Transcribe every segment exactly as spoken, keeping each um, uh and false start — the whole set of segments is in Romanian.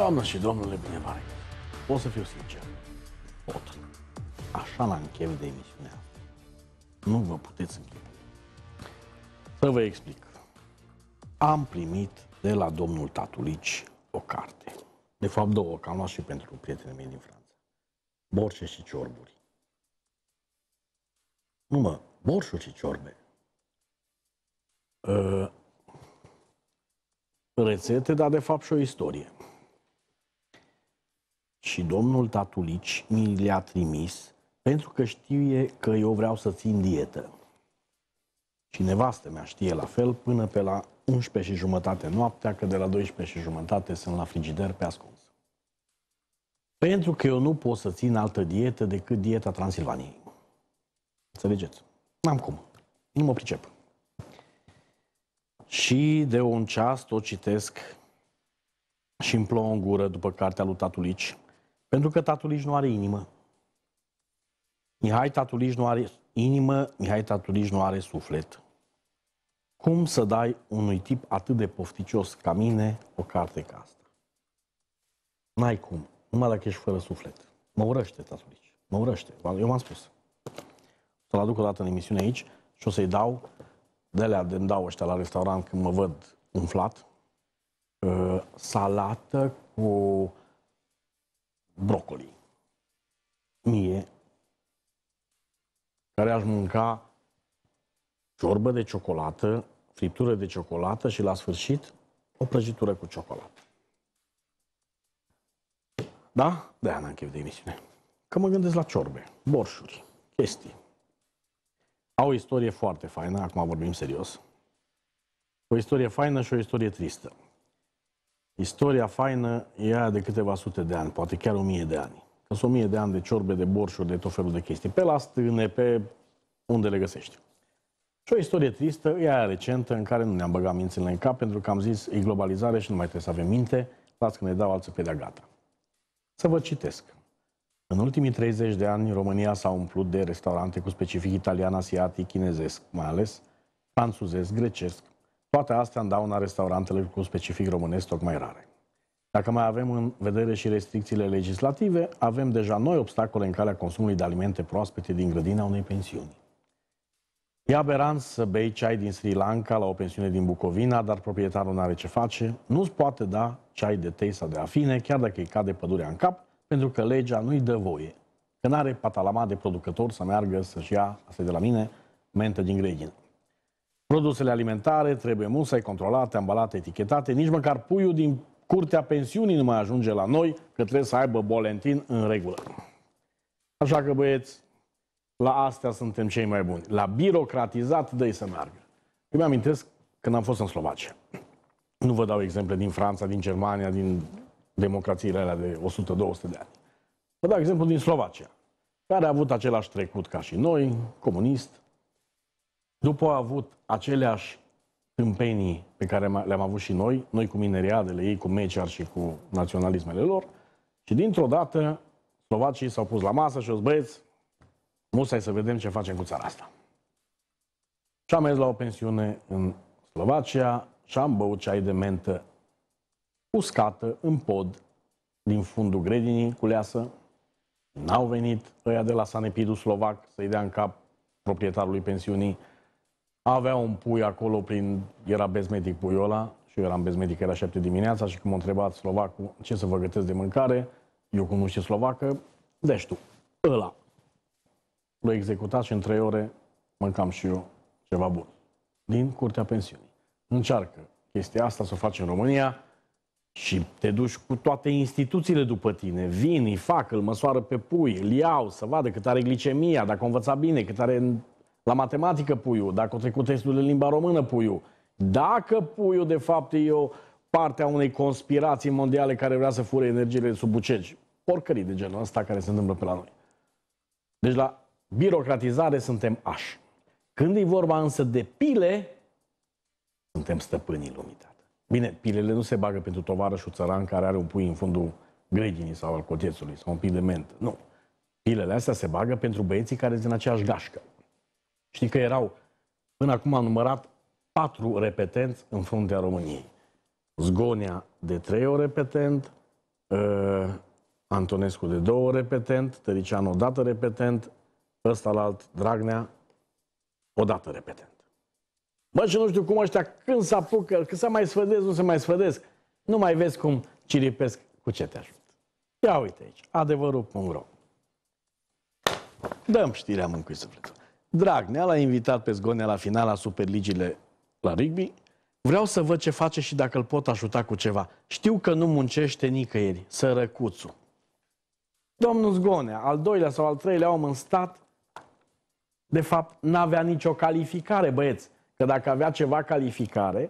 Doamnă și domnule, bine v-am regăsit. Pot să fiu sincer. Pot. Așa la încheiere de emisiunea asta. Nu vă puteți închipui. Să vă explic. Am primit de la domnul Tatulici o carte. De fapt două, că am luat și pentru prietenii mei din Franța. Borșe și ciorburi. Nu mă, borșuri și ciorbe. Uh, rețete, dar de fapt și o istorie. Și domnul Tatulici mi le-a trimis pentru că știe că eu vreau să țin dietă. Și nevastă mea știe la fel până pe la unsprezece și jumătate noaptea, că de la douăsprezece și jumătate sunt la frigider pe ascuns. Pentru că eu nu pot să țin altă dietă decât dieta Transilvaniei. Înțelegeți? N-am cum. Nu mă pricep. Și de un ceas tot citesc și îmi plouă în gură după cartea lui Tatulici, pentru că Tatulici nu are inimă. Mihai Tatulici nu are inimă, Mihai Tatulici nu are suflet. Cum să dai unui tip atât de pofticios ca mine o carte ca asta? N-ai cum. Numai dacă ești fără suflet. Mă urăște Tatulici. Mă urăște. Eu m-am spus. Să-l aduc o dată în emisiune aici și o să-i dau de alea de-mi dau ăștia la restaurant când mă văd umflat. Uh, salată cu brocoli. Mie, care aș mânca ciorbă de ciocolată, friptură de ciocolată și la sfârșit o prăjitură cu ciocolată. Da? De-aia n-am chef de emisiune. Că mă gândesc la ciorbe, borșuri, chestii. Au o istorie foarte faină, acum vorbim serios. O istorie faină și o istorie tristă. Istoria faină e aia de câteva sute de ani, poate chiar o mie de ani. Că sunt o mie de ani de ciorbe, de borșuri, de tot felul de chestii. Pe la stâne, pe unde le găsești. Și o istorie tristă e aia recentă în care nu ne-am băgat mințile în cap pentru că am zis e globalizare și nu mai trebuie să avem minte, dați că ne dau alții pe de-a gata. Să vă citesc. În ultimii treizeci de ani, România s-a umplut de restaurante cu specific italian, asiatic, chinezesc, mai ales franțuzesc, grecesc. Toate astea în dauna restaurantelor cu specific românesc tocmai rare. Dacă mai avem în vedere și restricțiile legislative, avem deja noi obstacole în calea consumului de alimente proaspete din grădina unei pensiuni. E aberant să bei ceai din Sri Lanka la o pensiune din Bucovina, dar proprietarul n-are ce face. Nu-ți poate da ceai de tei sau de afine, chiar dacă îi cade pădurea în cap, pentru că legea nu-i dă voie. Că n-are patalama de producător să meargă să-și ia, asta e de la mine, mentă din grădină. Produsele alimentare trebuie musai controlate, ambalate, etichetate, nici măcar puiul din curtea pensiunii nu mai ajunge la noi, că trebuie să aibă bolentin în regulă. Așa că, băieți, la astea suntem cei mai buni. La birocratizat, dă-i să meargă. Eu mi-amintesc când am fost în Slovacia. Nu vă dau exemple din Franța, din Germania, din democrațiile alea de o sută două sute de ani. Vă dau exemplu din Slovacia, care a avut același trecut ca și noi, comunist. După a avut aceleași tâmpenii pe care le-am avut și noi, noi cu mineriadele, ei cu Meciar și cu naționalismele lor, și dintr-o dată slovacii s-au pus la masă și au zis, băieți, musai să vedem ce facem cu țara asta. Și am mers la o pensiune în Slovacia și am băut ceai de mentă uscată în pod din fundul grădinii cu leasă. N-au venit ăia de la Sanepidul slovac să-i dea în cap proprietarului pensiunii. Avea un pui acolo, prin, era bezmetic puiul ăla, și eu eram bezmetic, era șapte dimineața și când m-a întrebat slovacul ce să vă gătesc de mâncare, eu cum nu știu slovacă, deci tu, ăla. L-a executat și în trei ore mâncam și eu ceva bun. Din curtea pensiunii. Încearcă chestia asta să o faci în România și te duci cu toate instituțiile după tine. Vin, îi fac, îl măsoară pe pui, îl iau să vadă cât are glicemia, dacă a învățat bine, cât are la matematică puiul, dacă a trecut testul de limba română puiul, dacă puiul de fapt e o parte a unei conspirații mondiale care vrea să fure energiile sub bucegi. Porcării de genul ăsta care se întâmplă pe la noi. Deci la birocratizare suntem ași. Când e vorba însă de pile, suntem stăpânii lumii. Bine, pilele nu se bagă pentru tovarășul țăran care are un pui în fundul grădinii sau al cotețului sau un pil de mentă. Nu. Pilele astea se bagă pentru băieții care sunt în aceeași gașcă. Știi că erau, până acum am numărat patru repetenți în fruntea României. Zgonia de trei ori repetent, uh, Antonescu de două ori repetent, Tăricianu o dată repetent, ăsta la alt Dragnea o dată repetent. Bă, și nu știu cum ăștia când se apucă, când se mai sfădesc, nu se mai sfădesc, nu mai vezi cum ciripesc cu ce te ajut. Ia uite aici, adevărul punct ro. Dăm știrea mâncui sufletul. Dragnea l-a invitat pe Zgonea la finala Superligile la rugby. Vreau să văd ce face și dacă îl pot ajuta cu ceva. Știu că nu muncește nicăieri, sărăcuțul. Domnul Zgonea, al doilea sau al treilea om în stat, de fapt, n-avea nicio calificare, băieți. Că dacă avea ceva calificare,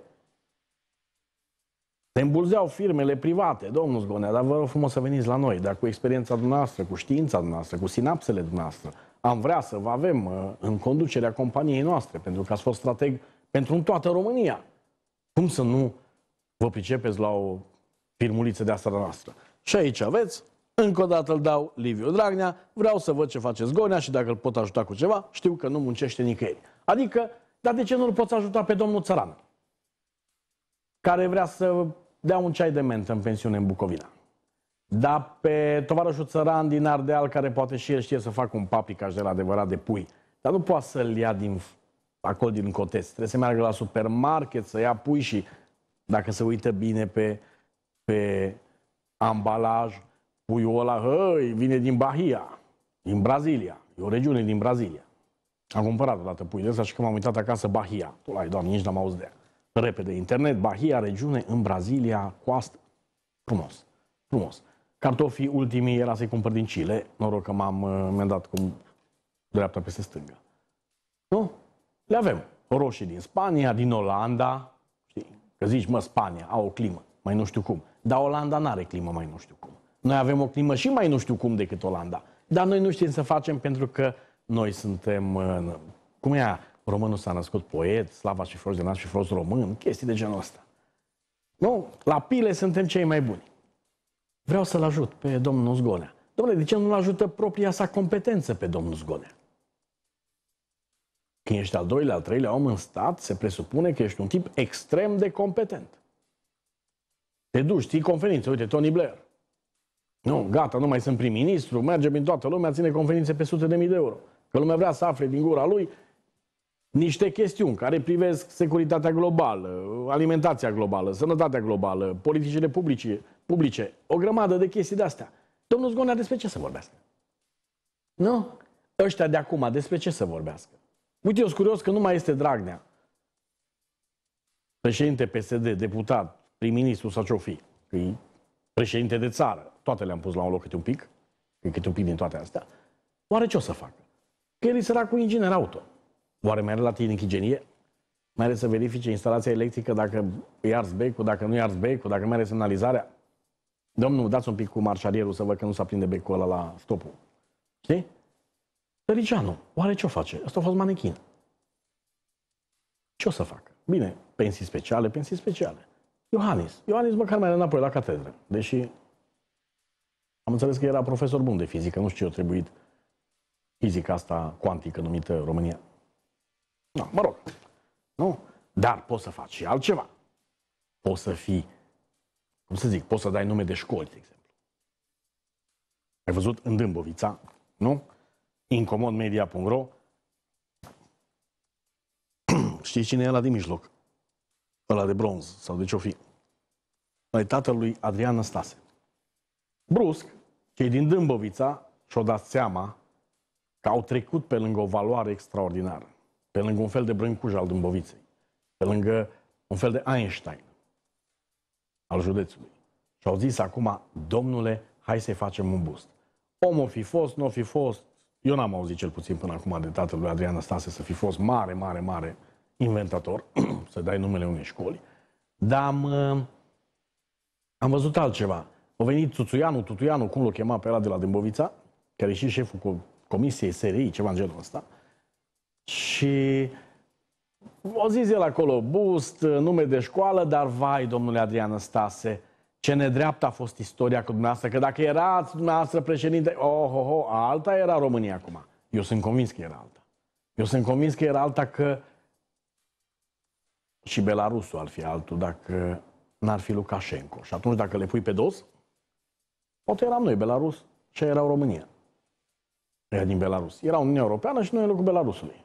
se îmbulzeau firmele private. Domnul Zgonea, dar vă rog frumos să veniți la noi, dar cu experiența dumneavoastră, cu știința dumneavoastră, cu sinapsele dumneavoastră. Am vrea să vă avem uh, în conducerea companiei noastre, pentru că ați fost strateg pentru toată România. Cum să nu vă pricepeți la o firmuliță de asta noastră? Și aici aveți, încă o dată îl dau Liviu Dragnea, vreau să văd ce face Zgonea și dacă îl pot ajuta cu ceva, știu că nu muncește nicăieri. Adică, dar de ce nu îl poți ajuta pe domnul Țăran, care vrea să dea un ceai de mentă în pensiune în Bucovina? Dar pe tovarășul Țăran din Ardeal, care poate și el știe să facă un paprikaș de la adevărat de pui, dar nu poate să-l ia din acolo din coteț. Trebuie să meargă la supermarket, să ia pui și, dacă se uită bine pe, pe ambalaj, puiul ăla, hăi, vine din Bahia, din Brazilia. E o regiune din Brazilia. Am cumpărat odată pui de ăsta și când m-am uitat acasă, Bahia. Tu l-ai, doamne, nici n-am auzit de ea. Repede, internet, Bahia, regiune, în Brazilia, coastă. Frumos, frumos. Cartofii ultimii era să-i cumpăr din Chile. Noroc că m-am mi-am dat cu dreapta peste stânga. Nu? Le avem. Roșii din Spania, din Olanda. Știi? Că zici, mă, Spania au o climă, mai nu știu cum. Dar Olanda n-are climă, mai nu știu cum. Noi avem o climă și mai nu știu cum decât Olanda. Dar noi nu știm să facem pentru că noi suntem... Cum e aia? Românul s-a născut poet, slava și fros de nas și fros român, chestii de genul ăsta. Nu? La pile suntem cei mai buni. Vreau să-l ajut pe domnul Zgonea. Dom'le, de ce nu-l ajută propria sa competență pe domnul Zgonea? Când ești al doilea, al treilea om în stat, se presupune că ești un tip extrem de competent. Te duci, ții conferințe, uite, Tony Blair. Nu, gata, nu mai sunt prim-ministru, merge prin toată lumea, ține conferințe pe sute de mii de euro. Că lumea vrea să afle din gura lui niște chestiuni care privesc securitatea globală, alimentația globală, sănătatea globală, politicile publice, publice, o grămadă de chestii de-astea. Domnul Zgonea despre ce să vorbească? Nu? Ăștia de acum despre ce să vorbească? Uite, eu sunt curios că nu mai este Dragnea, președinte P S D, deputat, prim-ministru sau ce-o fi, că e președinte de țară, toate le-am pus la un loc câte un pic, câte un pic din toate astea. Oare ce o să facă? Că el e săracul inginer auto. Oare mai are la tehnic ingenie? Mai are să verifice instalația electrică dacă e ars becul, dacă nu e ars becul, dacă mai are semnalizarea? Domnul, dați un pic cu marșalierul să văd că nu se aprinde becul ăla la stopul. Știi? Tăricianu, oare ce o face? Ăsta a fost manechin. Ce o să facă? Bine, pensii speciale, pensii speciale. Iohannis. Iohannis măcar mai are înapoi la catedră. Deși am înțeles că era profesor bun de fizică. Nu știu ce a trebuit fizica asta cuantică numită România. No, mă rog. Nu? Dar poți să faci și altceva. Poți să fii, cum să zic, poți să dai nume de școli, de exemplu. Ai văzut în Dâmbovița, nu? Incomodmedia punct ro. Știi cine e ăla din mijloc? Ăla de bronz sau de ce-o fi? Ăla e tatăl lui Adrian Năstase. Brusc, cei din Dâmbovița și-au dat seama că au trecut pe lângă o valoare extraordinară. Pe lângă un fel de Brâncuj al Dâmboviței. Pe lângă un fel de Einstein al județului. Și au zis acum, domnule, hai să-i facem un boost. Om o fi fost, nu o fi fost, eu n-am auzit cel puțin până acum de tatăl lui Adrian Năstase să fi fost mare, mare, mare inventator, să dai numele unei școli, dar am, am văzut altceva. A venit Tutuianu, Tutuianu, cum l-o chema pe ăla de la Dâmbovița, care e și șeful comisiei S R I, ceva în genul ăsta, și o zis el acolo, boost, nume de școală, dar vai, domnule Adrian Năstase, ce nedreaptă a fost istoria cu dumneavoastră, că dacă erați dumneavoastră președinte, oh, oh, oh, alta era România acum. Eu sunt convins că era alta. Eu sunt convins că era alta, că și Belarusul ar fi altul dacă n-ar fi Lukashenko. Și atunci dacă le pui pe dos, Poate eram noi, Belarus, și erau România. Ea din Belarus. Era Uniunea Europeană și noi în locul Belarusului.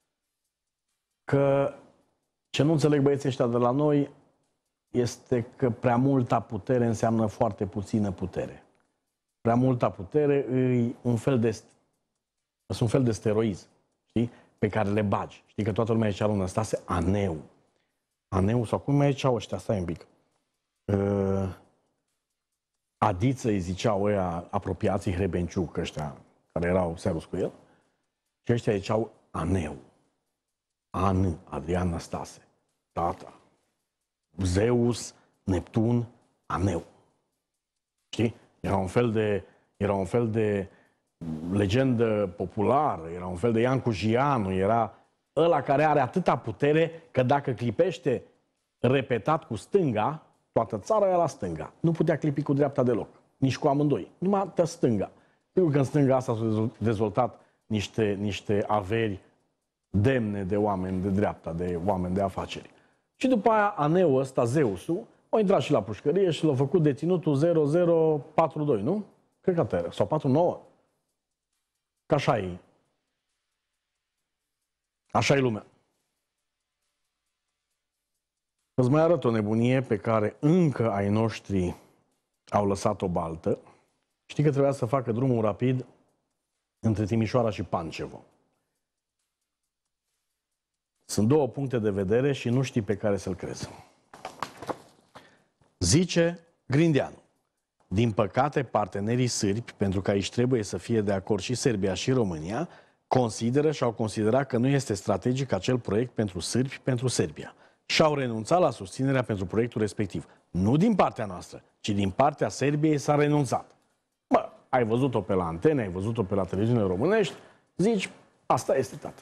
Că ce nu înțeleg băieții ăștia de la noi este că prea multa putere înseamnă foarte puțină putere. Prea multa putere e un fel de, sunt un fel de steroizi, știi? Pe care le bagi. Știi că toată lumea zicea lui Năstase aneu. Aneu sau cum mai ziceau ăștia, stai un pic. Uh, Adiță îi ziceau ăia apropiații Hrebenciuc, ăștia care erau serus cu el. Și ăștia ziceau aneu. An, Adrian Năstase. Tata. Zeus, Neptun, aneu. Știi? Era un fel de, era un fel de legendă populară, era un fel de Iancu Gianu, era ăla care are atâta putere că dacă clipește repetat cu stânga, toată țara era la stânga. Nu putea clipi cu dreapta deloc, nici cu amândoi, numai pe stânga. Pentru că în stânga asta s-au dezvoltat niște, niște averi demne de oameni de dreapta, de oameni de afaceri. Și după aia aneul ăsta, Zeusul, a intrat și la pușcărie și l-a făcut deținutul zero zero patru doi, nu? Cred că atât, sau patru nouă. Că așa e. Așa e lumea. Îți mai arăt o nebunie pe care încă ai noștri au lăsat-o baltă. Știi că trebuia să facă drumul rapid între Timișoara și Pancevo. Sunt două puncte de vedere și nu știi pe care să-l crezi. Zice Grindeanu: din păcate, partenerii sârbi, pentru că aici trebuie să fie de acord și Serbia și România, consideră și au considerat că nu este strategic acel proiect pentru sârbi, pentru Serbia. Și au renunțat la susținerea pentru proiectul respectiv. Nu din partea noastră, ci din partea Serbiei s-a renunțat. Bă, ai văzut-o pe la antene, ai văzut-o pe la televiziune românești, zici, asta este, tată.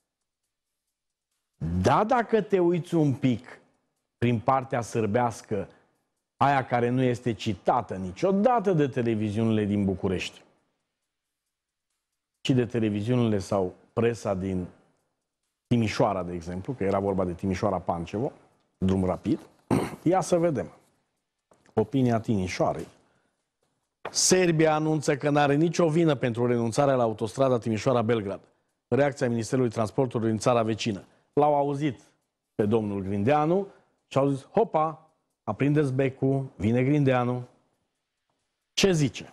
Da, dacă te uiți un pic prin partea sârbească, aia care nu este citată niciodată de televiziunile din București, ci de televiziunile sau presa din Timișoara, de exemplu, că era vorba de Timișoara-Pancevo, drum rapid, ia să vedem. Opinia Timișoarei. Serbia anunță că n-are nicio vină pentru renunțarea la autostrada Timișoara-Belgrad. Reacția Ministerului Transportului din țara vecină. L-au auzit pe domnul Grindeanu și au zis, hopa, aprindeți becul, vine Grindeanu. Ce zice?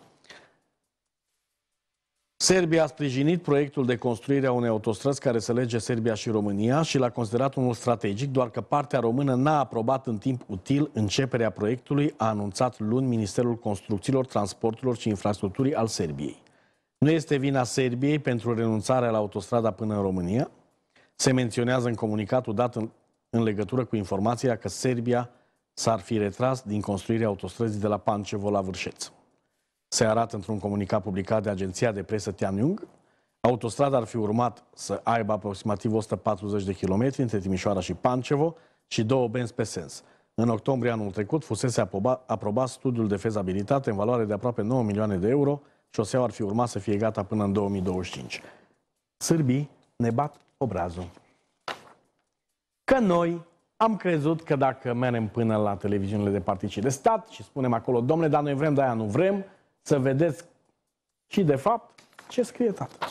Serbia a sprijinit proiectul de construire a unei autostrăzi care să lege Serbia și România și l-a considerat unul strategic, doar că partea română n-a aprobat în timp util începerea proiectului, a anunțat luni Ministerul Construcțiilor, Transporturilor și Infrastructurii al Serbiei. Nu este vina Serbiei pentru renunțarea la autostrada până în România. Se menționează în comunicatul dat în, în legătură cu informația că Serbia s-ar fi retras din construirea autostrăzii de la Pancevo la Vârșeț. Se arată într-un comunicat publicat de agenția de presă Tianjung, autostrada ar fi urmat să aibă aproximativ o sută patruzeci de kilometri între Timișoara și Pancevo și două benzi pe sens. În octombrie anul trecut fusese aprobat, aprobat studiul de fezabilitate în valoare de aproape nouă milioane de euro. Șoseaua ar fi urmat să fie gata până în două mii douăzeci și cinci. Sârbii ne bat obrazul. Că noi am crezut că dacă mergem până la televiziunile de partid de stat și spunem acolo, domnule, dar noi vrem, de aia nu vrem, să vedeți și de fapt ce scrie, tată.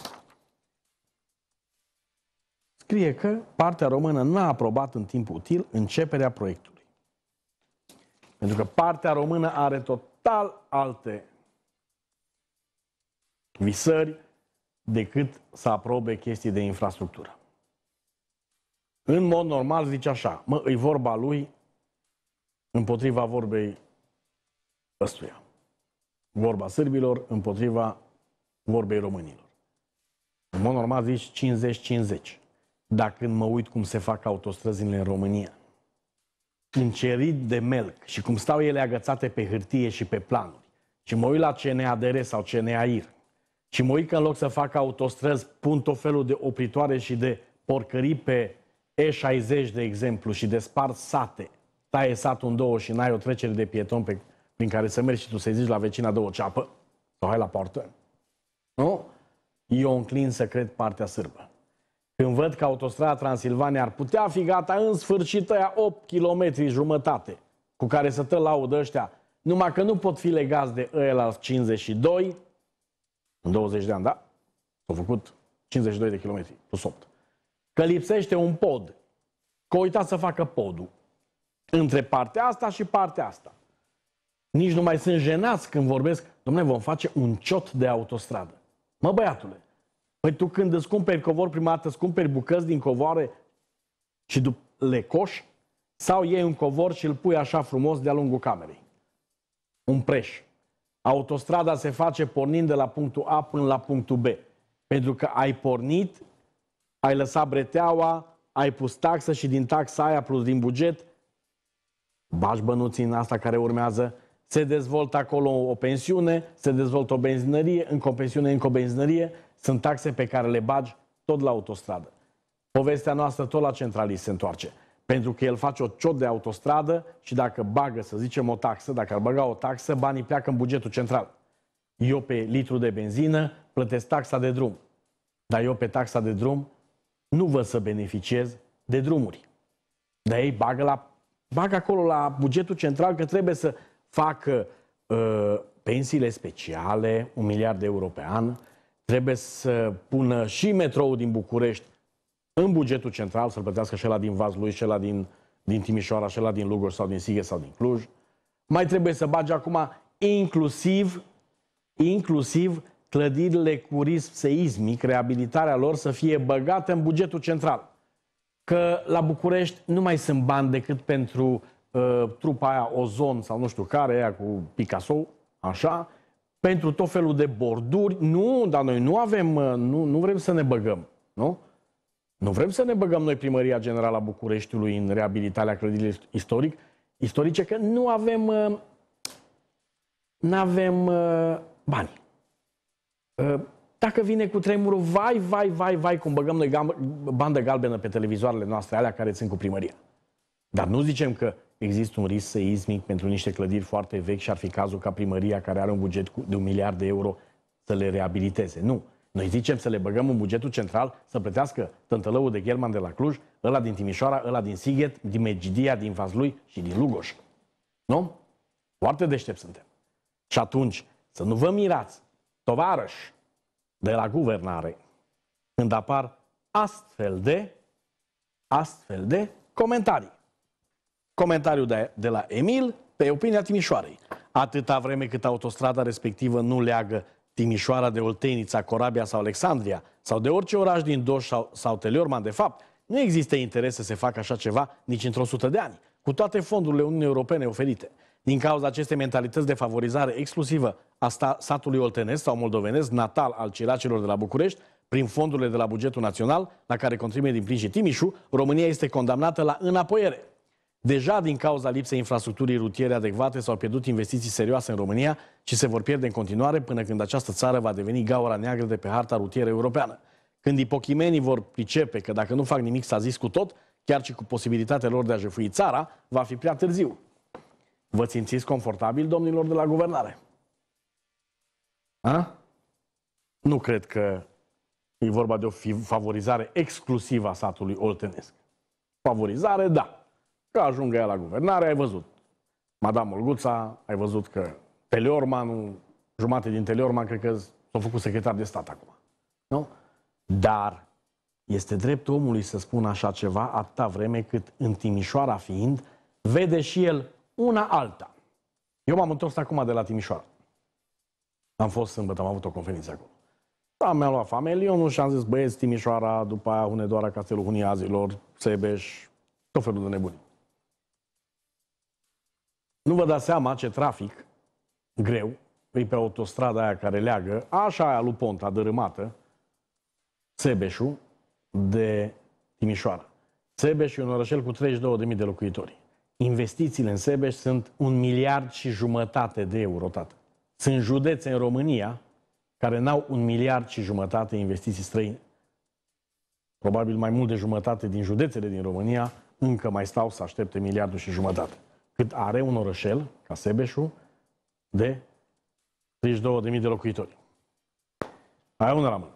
Scrie că partea română n-a aprobat în timp util începerea proiectului. Pentru că partea română are total alte visări decât să aprobe chestii de infrastructură. În mod normal zice așa, mă, îi vorba lui împotriva vorbei ăstuia. Vorba sârbilor împotriva vorbei românilor. În mod normal zici cincizeci cincizeci. Dar când mă uit cum se fac autostrăzile în România, încerit de melc și cum stau ele agățate pe hârtie și pe planuri, și mă uit la C N A D R sau C N A I R, și mă uit că în loc să facă autostrăzi, pun tot felul de opritoare și de porcării pe E șaizeci, de exemplu, și despart sate, taie satul în două și n-ai o trecere de pieton pe, prin care să mergi și tu să-i zici la vecina două ceapă, sau hai la poartă. Nu? Eu înclin să cred partea sârbă. Când văd că autostrada Transilvania ar putea fi gata în sfârșit aia opt kilometri jumătate, cu care să te laudă ăștia, numai că nu pot fi legați de ăia la cincizeci și doi, în douăzeci de ani, da? S-au făcut cincizeci și doi de kilometri, plus opt. Că lipsește un pod. Că uitați să facă podul între partea asta și partea asta. Nici nu mai sunt jenați când vorbesc, dom'le, vom face un ciot de autostradă. Mă, băiatule, păi tu când îți cumperi covor, prima dată îți cumperi bucăți din covoare și le coși, sau iei un covor și îl pui așa frumos de-a lungul camerei. Un preș. Autostrada se face pornind de la punctul A până la punctul B. Pentru că ai pornit, ai lăsat breteaua, ai pus taxă și din taxa aia plus din buget bagi bănuții în asta care urmează, se dezvoltă acolo o pensiune, se dezvoltă o benzinărie, încă o pensiune, încă o benzinărie, sunt taxe pe care le bagi tot la autostradă. Povestea noastră tot la centralist se întoarce. Pentru că el face o ciot de autostradă și dacă bagă, să zicem, o taxă, dacă ar băga o taxă, banii pleacă în bugetul central. Eu pe litru de benzină plătesc taxa de drum. Dar eu pe taxa de drum nu văd să beneficiez de drumuri. Dar ei bagă, la, bagă acolo la bugetul central că trebuie să facă uh, pensiile speciale, un miliard de euro pe an, trebuie să pună și metroul din București în bugetul central, să-l plătească și ăla din Vaslui, și ăla din, din Timișoara, și ăla din Lugoj sau din Sighet sau din Cluj. Mai trebuie să bage acum inclusiv, inclusiv clădirile cu risc seismic, reabilitarea lor să fie băgată în bugetul central. Că la București nu mai sunt bani decât pentru uh, trupa aia Ozon sau nu știu care, aia cu Picasso, așa, pentru tot felul de borduri. Nu, dar noi nu avem, uh, nu, nu vrem să ne băgăm, nu? Nu vrem să ne băgăm noi Primăria Generală a Bucureștiului în reabilitarea clădirilor istoric, istorice, că nu avem, uh, nu avem uh, bani. Uh, dacă vine cu tremurul, vai, vai, vai, vai, cum băgăm noi bandă galbenă pe televizoarele noastre, alea care țin cu primăria. Dar nu zicem că există un risc seismic pentru niște clădiri foarte vechi și ar fi cazul ca primăria, care are un buget de un miliard de euro, să le reabiliteze. Nu. Noi zicem să le băgăm în bugetul central, să plătească tântălăul de Gherman de la Cluj, ăla din Timișoara, ăla din Sighet, din Medgidia, din Vaslui și din Lugoj. Nu? Foarte deștept suntem. Și atunci, să nu vă mirați, tovarăși de la guvernare, când apar astfel de, astfel de comentarii. Comentariul de, de la Emil pe Opinia Timișoarei. Atâta vreme cât autostrada respectivă nu leagă Timișoara de Oltenița, Corabia sau Alexandria, sau de orice oraș din Doș sau, sau Teleorman, de fapt, nu există interes să se facă așa ceva nici într-o sută de ani, cu toate fondurile Uniunii Europene oferite. Din cauza acestei mentalități de favorizare exclusivă a sta, satului oltenesc sau moldovenesc, natal al ciracilor de la București, prin fondurile de la bugetul național, la care contribuie din plin și Timișu, România este condamnată la înapoiere. Deja din cauza lipsei infrastructurii rutiere adecvate s-au pierdut investiții serioase în România și se vor pierde în continuare până când această țară va deveni gaura neagră de pe harta rutieră europeană. Când ipochimenii vor pricepe că dacă nu fac nimic s-a zis cu tot, chiar și cu posibilitatea lor de a jefui țara, va fi prea târziu. Vă simțiți confortabil, domnilor de la guvernare? A? Nu cred că e vorba de o favorizare exclusivă a satului oltenesc. Favorizare, da. Că ajungă ea la guvernare, ai văzut. Madame Olguța, ai văzut că Teleorman, jumate din Teleorman, cred că s-a făcut secretar de stat acum. Nu? Dar este dreptul omului să spună așa ceva atâta vreme cât în Timișoara fiind, vede și el una alta. Eu m-am întors acum de la Timișoara. Am fost sâmbătă, am avut o conferință acolo. Da, mi-a luat Famelionul și am zis, băieți, Timișoara, după aia Hunedoara, Castelul Huniazilor, Sebeș, tot felul de nebuni. Nu vă dați seama ce trafic greu e pe autostrada aia care leagă, așa aia lui Ponta, dărâmată, Sebeșul de Timișoara. Sebeș e un orășel cu treizeci și două de mii de locuitori. Investițiile în Sebeș sunt un miliard și jumătate de euro, tată. Sunt județe în România care n-au un miliard și jumătate investiții străine. Probabil mai mult de jumătate din județele din România încă mai stau să aștepte miliardul și jumătate. Cât are un orășel, ca Sebeșul, de treizeci și două de mii de locuitori. Aia una la mână.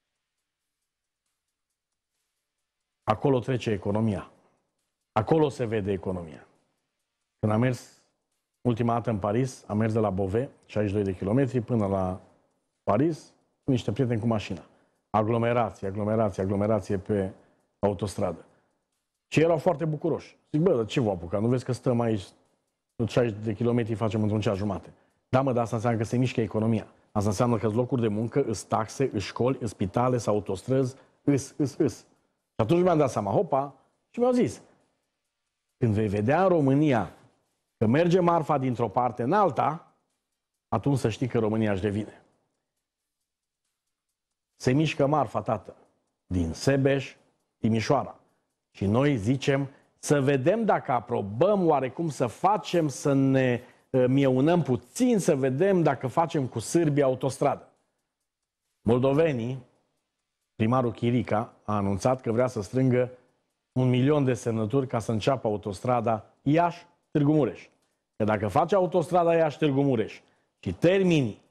Acolo trece economia. Acolo se vede economia. Când am mers ultima dată în Paris, am mers de la Beauvais, șaizeci și doi de kilometri, până la Paris, cu niște prieteni cu mașina. Aglomerație, aglomerație, aglomerație pe autostradă. Și erau foarte bucuroși. Zic, bă, dar ce vă apuca? Nu vezi că stăm aici, șaizeci de kilometri facem într-un ceas jumate. Da, mă, dar asta înseamnă că se mișcă economia. Asta înseamnă că îți locuri de muncă, îți taxe, îți școli, îți spitale, sau autostrăzi, îs, îs, îs. Și atunci mi-am dat seama, hopa, și mi-au zis, când vei vedea în România că merge marfa dintr-o parte în alta, atunci să știi că România își devine. Se mișcă marfa, tată, din Sebeș, Timișoara. Și noi zicem să vedem dacă aprobăm oarecum să facem, să ne uh, mieunăm puțin, să vedem dacă facem cu sârbii autostradă. Moldovenii, primarul Chirica a anunțat că vrea să strângă un milion de semnături ca să înceapă autostrada Iași-Târgu Mureș. Că dacă faci autostrada Iași-Târgu Mureș și termini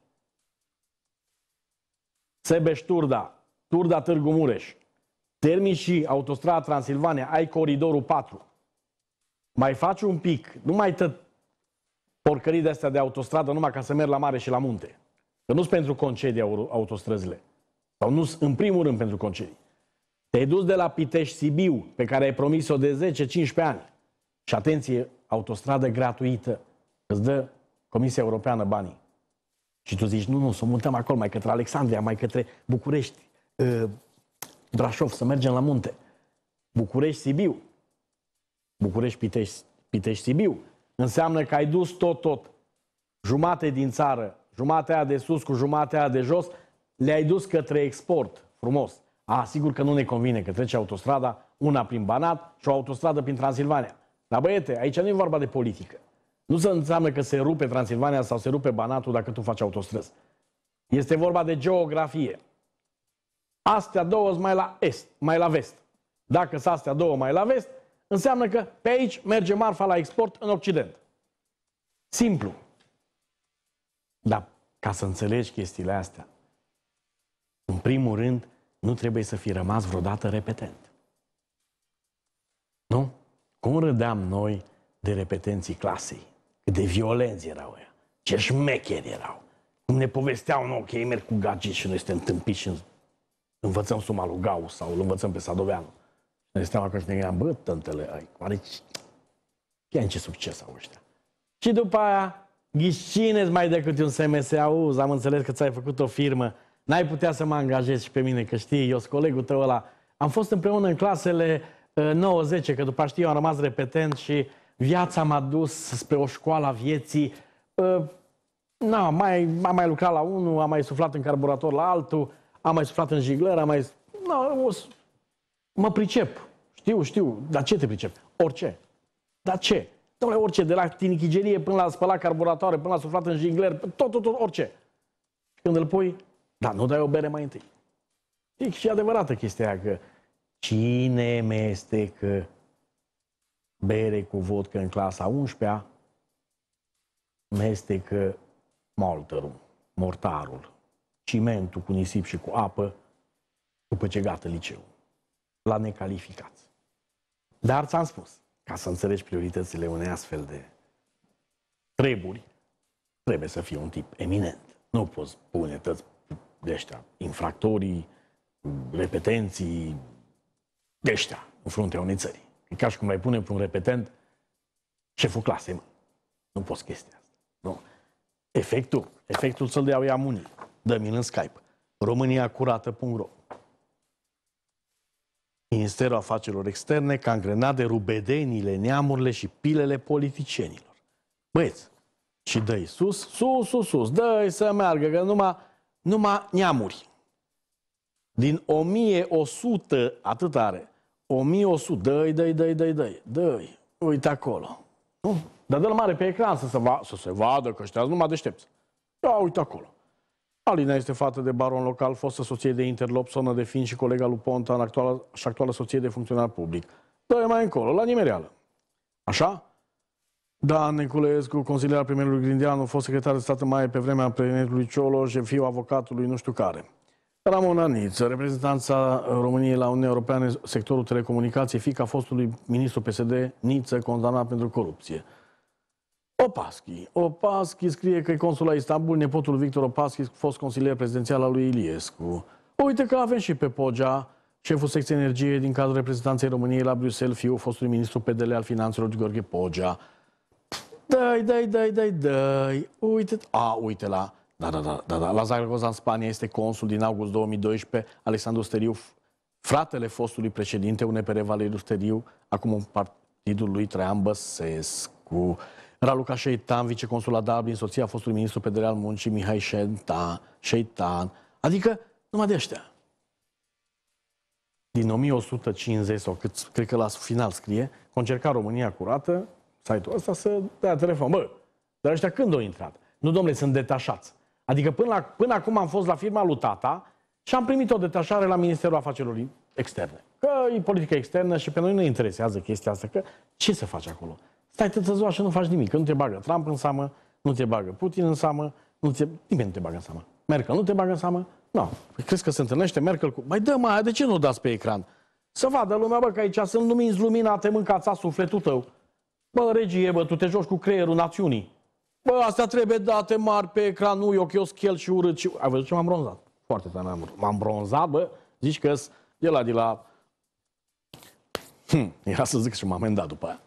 Sebeș-Turda, Turda-Târgu Mureș, termini și autostrada Transilvania, ai coridorul patru, mai faci un pic, nu mai tot porcării de astea de autostradă numai ca să mergi la mare și la munte. Că nu-s pentru concedii autostrăzile. Sau nu în primul rând pentru concedii. Te-ai dus de la Pitești-Sibiu, pe care ai promis-o de zece cincisprezece ani. Și atenție, autostradă gratuită. Îți dă Comisia Europeană banii. Și tu zici, nu, nu, să mutăm acolo, mai către Alexandria, mai către București, Brașov, să mergem la munte. București-Sibiu. București-Pitești, Pitești-Sibiu. Înseamnă că ai dus tot, tot. Jumate din țară, jumatea aia de sus cu jumatea aia de jos, le-ai dus către export. Frumos. A, sigur că nu ne convine că trece autostrada, una prin Banat și o autostradă prin Transilvania. Dar băiete, aici nu e vorba de politică. Nu se înseamnă că se rupe Transilvania sau se rupe Banatul dacă tu faci autostrăzi. Este vorba de geografie. Astea două sunt mai la est, mai la vest. Dacă sunt astea două mai la vest, înseamnă că pe aici merge marfa la export în Occident. Simplu. Dar ca să înțelegi chestiile astea, în primul rând, nu trebuie să fi rămas vreodată repetent. Nu? Cum râdeam noi de repetenții clasei? Cât de violenți erau ăia. Ce șmecheri erau. Cum ne povesteau nouă că ei merg cu gagici și noi suntem tâmpiți și învățăm suma lui Gauss sau îl învățăm pe Sadoveanu. Ne stăm acolo și ne gândeam, bă, tântele, ai, oare chiar ce succes au ăștia. Și după aia, ghișcine mai decât un S M S, auzi, am înțeles că ți-ai făcut o firmă, n-ai putea să mă angajezi și pe mine, că știi, eu sunt colegul tău ăla. Am fost împreună în clasele uh, nouă zece, că după știu, am rămas repetent și viața m-a dus spre o școală a vieții. Uh, na, mai, am mai lucrat la unul, am mai suflat în carburator la altul, am mai suflat în jigler, am mai... Na, o... Mă pricep. Știu, știu. Dar ce te pricep? Orice. Dar ce? Dom'le, orice. De la tinichigerie până la spălat carburatoare, până la suflat în jigler, tot, tot, tot, orice. Când îl pui, da, nu dai o bere mai întâi. E și adevărată chestia aia că cine mestecă bere cu vodcă în clasa a unsprezecea, mestecă malterul, mortarul, cimentul cu nisip și cu apă, după ce gata liceul. La necalificați. Dar ți-am spus, ca să înțelegi prioritățile unei astfel de treburi, trebuie să fii un tip eminent. Nu poți pune tăți de ăștia, infractorii, repetenții, de ăștia, în fruntea unei țări. E ca și cum ai pune pe un repetent șeful clasei, mă. Nu poți chestia asta. Nu. Efectul, efectul să-l dea ea munii. Dă-mi în Skype. românia curată punct ro. Ministerul Afacerilor Externe ca angrenat de rubedenile, neamurile și pilele politicienilor. Băieți, și dă-i sus, sus, sus, sus, dă-i să meargă, că numai, numai neamuri. Din o mie o sută, atât are, o mie o sută, dă-i, dă-i, dă-i, dă-i, dă-i, dă-i, uite acolo. Nu? Dar dă-l mare pe ecran să se, va, să se vadă că ăștia numai deștepți. Ia, uite acolo. Alina este fată de baron local, fostă soție de interlop, sonă de fin și colega lui Ponta în actuală, și actuală soție de funcționar public. Dă-i mai încolo, la nimereală. Așa? Dan Neculescu, consilier al premierului Grindeanu, fost secretar de stat în mai pe vremea premierului Cioloș, fiul avocatului nu știu care. Ramona Niță, reprezentanța României la Uniunea Europeană, sectorul telecomunicației, fiica fostului ministru P S D, Niță, condamnat pentru corupție. Opaschi. Opaschi scrie că e consul la Istanbul, nepotul Victor Opaschi, fost consilier prezidențial al lui Iliescu. Uite că avem și pe Pogea, șeful secției energie din cadrul reprezentanței României la Bruxelles, fiul fostului ministru P D L al finanțelor Gheorghe Pogea. Dai, dai, dai, dai, dai. Uite, a, uite la, da, da, da, da, da. La Zaragoza, în Spania, este consul din august două mii doisprezece, Alexandru Steriu, fratele fostului președinte U N P R Valeriu Steriu, acum în partidul lui Traian Băsescu. Raluca Șeitan, viceconsul la Dublin, soția fostului ministru P D L al Muncii, Mihai Șeitan. Adică, numai de ăștia. Din o mie o sută cincizeci, sau cât, cred că la final scrie, că încerca România Curată, site-ul ăsta, să dea telefon. Bă, dar ăștia când au intrat? Nu, domnule, sunt detașați. Adică până, la, până acum am fost la firma lui tata și am primit o detașare la Ministerul Afacerilor Externe. Că e politică externă și pe noi nu ne interesează chestia asta, că ce să faci acolo? Stai tătă ziua și nu faci nimic, că nu te bagă Trump în seamă, nu te bagă Putin în seamă, nu te... nimeni nu te bagă în seamă. Merkel nu te bagă în seamă? Nu. Păi crezi că se întâlnește Merkel cu... Mai dă, mai, de ce nu dați pe ecran? Să vadă lumea, bă, că aici sunt lumini lumina, te mâncața sufletul tău. Bă, regie, bă, tu te joci cu creierul națiunii. Bă, astea trebuie date mari pe ecran, nu eu, că eu schel și urât și... Ai văzut ce m-am bronzat? Foarte tare m-am bronzat, bă, zici că de la, de la... Hm, era să zic și m-am amendat după aia.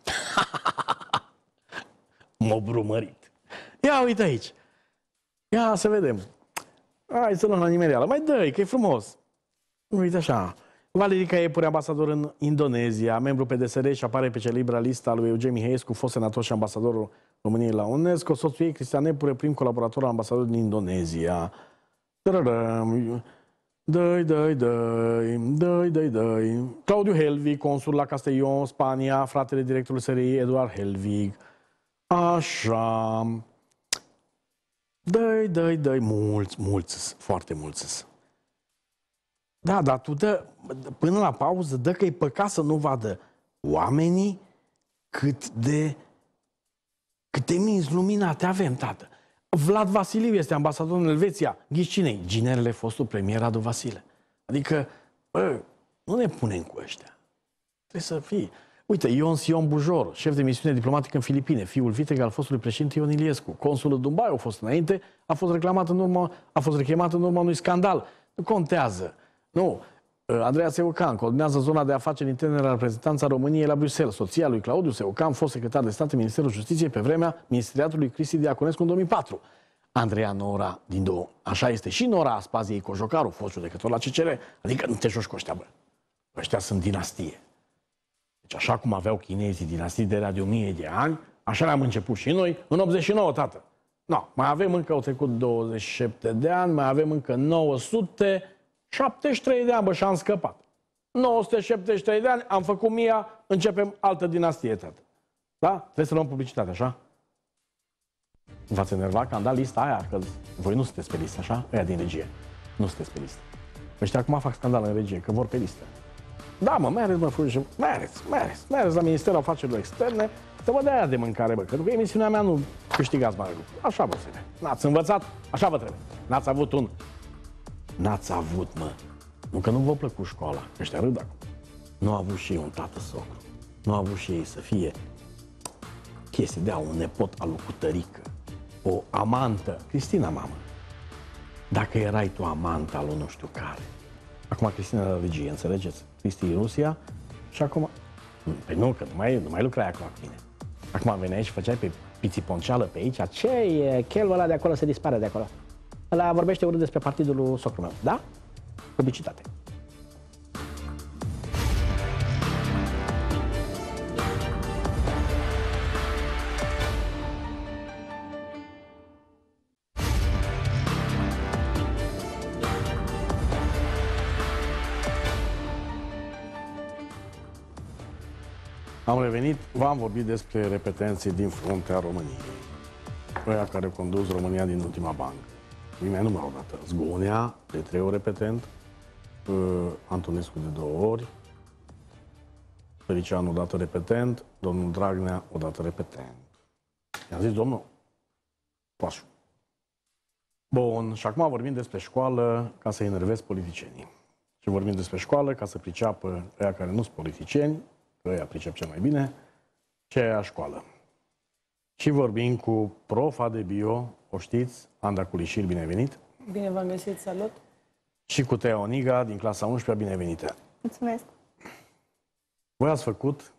M-a brumărit. Ia uite aici. Ia să vedem. Hai să luăm la nimereală. Mai dă-i, că e frumos. Uite așa. Valerica Iepure, ambasador în Indonezia, membru P D S R și apare pe cea libera lista lui Eugen Mihaescu, fost senator și ambasadorul României la UNESCO. Soțul ei, Cristian Iepure, prim colaborator al ambasadorului din Indonezia. Dă-i, dă-i, dă-i, dă-i, dă-i, dă-i. Claudiu Helvig, consul la Castellón, Spania, fratele directorului S R I, Eduard Helvig. Așa. Dă-i, dă-i, dă-i, mulți, mulți, foarte mulți. Da, dar tu dă, până la pauză, dă că e păcat să nu vadă oamenii cât de, cât de minți luminate avem, tată. Vlad Vasiliu este ambasador în Elveția. Ghiși cine-i? Ginerele fostul premier Radu Vasile. Adică, bă, nu ne punem cu ăștia. Trebuie să fii. Uite, Ion Sion Bujor, șef de misiune diplomatică în Filipine, fiul viteg al fostului președinte Ion Iliescu. Consul în Dubai a fost înainte, a fost reclamat în urmă, a fost rechemat în urma unui scandal. Nu contează. Nu. Andreea Seucan coordonează zona de afaceri interne la reprezentanța României la Bruxelles. Soția lui Claudiu Seucan, fost secretar de stat în Ministerul Justiției pe vremea ministeriatului Cristi Diaconescu în două mii patru. Andreea Nora din două. Așa este și Nora Aspaziei Cojocaru, fost judecător la C C R. Adică nu te joci cu ăștia, bă. Ăștia sunt dinastie. Deci așa cum aveau chinezii dinastii de la de o mie de ani, așa le-am început și noi în optzeci și nouă, tată. No, mai avem încă, au trecut douăzeci și șapte de ani, mai avem încă nouă sute șaptezeci și trei de ani, bă, și am scăpat. nouă sute șaptezeci și trei de ani, am făcut mia, începem altă dinastie, tată. Da? Trebuie să luăm publicitate, așa? V-ați enervat că am dat lista aia, că voi nu sunteți pe listă, așa? Ăia din regie. Nu sunteți pe listă. Ăștia acum fac scandal în regie, că vor pe listă. Da, mă, mereți, mă, fugi, mereți, mereți, mereți la Ministerul Afacerilor Externe să vă dea aia de mâncare, bă, că după emisiunea mea nu câștigați mare lucru. Așa vă trebuie. N-ați învățat, așa vă trebuie. N-ați avut un... N-ați avut, mă. Nu că nu vă plăcut școala, că ăștia râd acum. Nu a avut și ei un tată socru. Nu a avut și ei să fie chestii de a un nepot al lui Cutărică, o amantă, Cristina, mamă. Dacă erai tu amanta al lui nu știu care. Acum Cristina la regie, înțelegeți? Cristi în Rusia și acum... Păi nu, că nu mai, nu mai lucrai acum cu mine. Acum veneai și făceai pe pițiponceală pe aici. Ce e? Chelul ăla de acolo se dispare de acolo. Ăla vorbește urât despre partidul lui socrul meu. Da? Publicitate. Am revenit, v-am vorbit despre repetenții din fruntea României. Ăia care au condus România din ultima bancă. Nimeni nu m-a odată. Zgonea, de trei ori repetent, Antonescu de două ori, Felician odată repetent, domnul Dragnea odată repetent. I-am zis, domnul, pașu. Bun, și acum vorbim despre școală ca să enervez politicienii. Și vorbim despre școală ca să priceapă ăia care nu sunt politicieni, că ăia pricep cel mai bine, ce e aia școală. Și vorbim cu profa de bio, o știți, Andra Culișir, binevenit. Bine v-am găsit, salut. Și cu Tea Oniga, din clasa a unsprezecea, binevenită. Mulțumesc. Voi ați făcut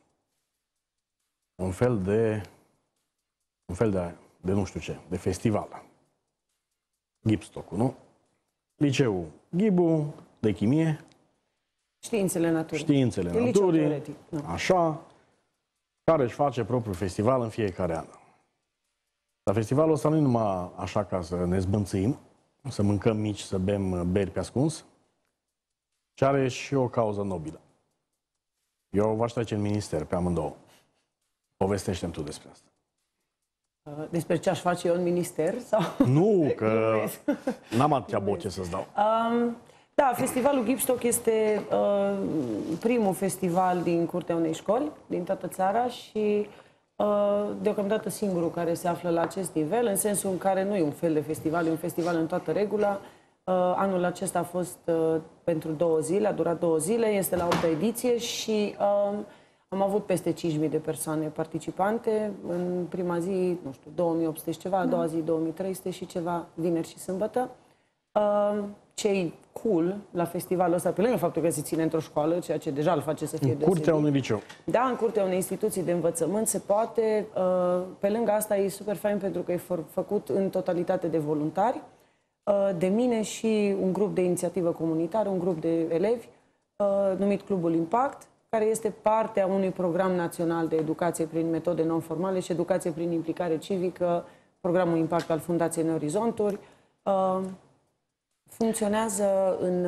un fel de, un fel de, de nu știu ce, de festival. Gipstocul, nu? Liceul Ghibu, de chimie. Științele naturii. Științele de naturii, așa, care își face propriul festival în fiecare an. Dar festivalul ăsta nu e numai așa ca să ne zbânțâim, să mâncăm mici, să bem beri pe ascuns, ci are și o cauză nobilă. Eu v-aș trece în minister pe amândouă. Povestește-mi tu despre asta. Despre ce aș face eu în minister? Sau? Nu, că n-am atâtea boce să-ți dau. Um, da, festivalul Gipstock este uh, primul festival din curtea unei școli, din toată țara și uh, deocamdată singurul care se află la acest nivel, în sensul în care nu e un fel de festival, e un festival în toată regula. Uh, anul acesta a fost uh, pentru două zile, a durat două zile, este la opta ediție și uh, am avut peste cinci mii de persoane participante. În prima zi, nu știu, două mii opt sute și ceva, a doua zi două mii trei sute și ceva, vineri și sâmbătă. Uh, Ce-i cool la festivalul ăsta, pe lângă faptul că se ține într-o școală, ceea ce deja îl face să fie deosebit. În curtea unui liceu. Da, în curtea unei instituții de învățământ se poate. Uh, pe lângă asta e super fain pentru că e făcut în totalitate de voluntari, uh, de mine și un grup de inițiativă comunitară, un grup de elevi uh, numit Clubul Impact, care este parte a unui program național de educație prin metode non-formale și educație prin implicare civică, programul Impact al Fundației Neorizonturi. Uh, funcționează în,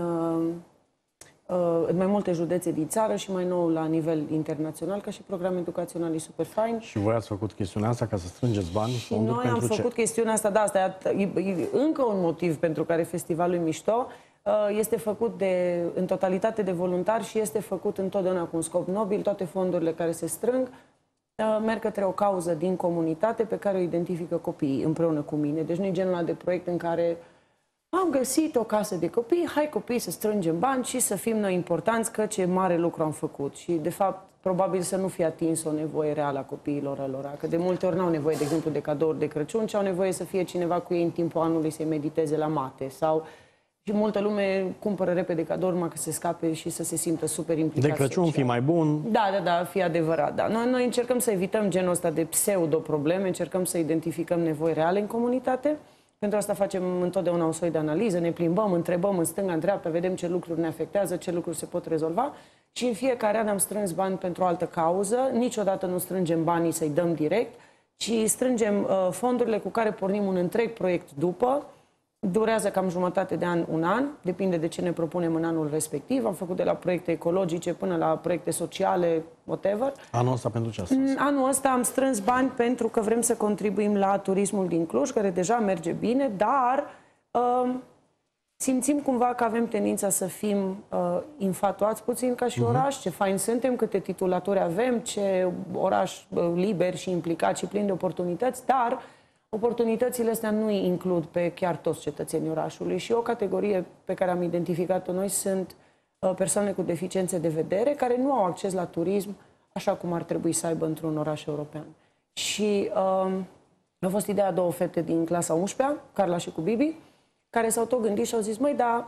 uh, în mai multe județe din țară și mai nou la nivel internațional, ca și program educațional, e super fain. Și voi ați făcut chestiunea asta ca să strângeți bani? Și noi am făcut ce? chestiunea asta, da, asta e, e încă un motiv pentru care festivalul e mișto. Este făcut de, în totalitate de voluntari și este făcut întotdeauna cu un scop nobil. Toate fondurile care se strâng merg către o cauză din comunitate pe care o identifică copiii împreună cu mine. Deci nu e genul de proiect în care am găsit o casă de copii, hai copii să strângem bani și să fim noi importanți că ce mare lucru am făcut. Și de fapt, probabil să nu fie atins o nevoie reală a copiilor lor. Că de multe ori n-au nevoie, de exemplu, de cadouri de Crăciun, ci au nevoie să fie cineva cu ei în timpul anului să-i mediteze la mate sau... Și multă lume cumpără repede cadouri, numai că se scape și să se simtă super implicați. De Crăciun fi mai bun. Da, da, da, fi adevărat. Da. Noi, noi încercăm să evităm genul ăsta de pseudo-probleme, încercăm să identificăm nevoi reale în comunitate. Pentru asta facem întotdeauna un soi de analiză, ne plimbăm, întrebăm în stânga, în dreapta, vedem ce lucruri ne afectează, ce lucruri se pot rezolva. Și în fiecare an am strâns bani pentru o altă cauză. Niciodată nu strângem banii să-i dăm direct, ci strângem uh, fondurile cu care pornim un întreg proiect după. Durează cam jumătate de an, un an, depinde de ce ne propunem în anul respectiv. Am făcut de la proiecte ecologice până la proiecte sociale, whatever. Anul ăsta pentru ce a strâns? Anul ăsta am strâns bani pentru că vrem să contribuim la turismul din Cluj, care deja merge bine, dar uh, simțim cumva că avem tendința să fim uh, infatuați puțin ca și oraș, uh-huh. ce fain suntem, câte titulaturi avem, ce oraș uh, liber și implicat și plin de oportunități, dar oportunitățile astea nu îi includ pe chiar toți cetățenii orașului și o categorie pe care am identificat-o noi sunt persoane cu deficiențe de vedere care nu au acces la turism așa cum ar trebui să aibă într-un oraș european. Și uh, a fost ideea două fete din clasa a unsprezecea, Carla și cu Bibi, care s-au tot gândit și au zis, măi, dar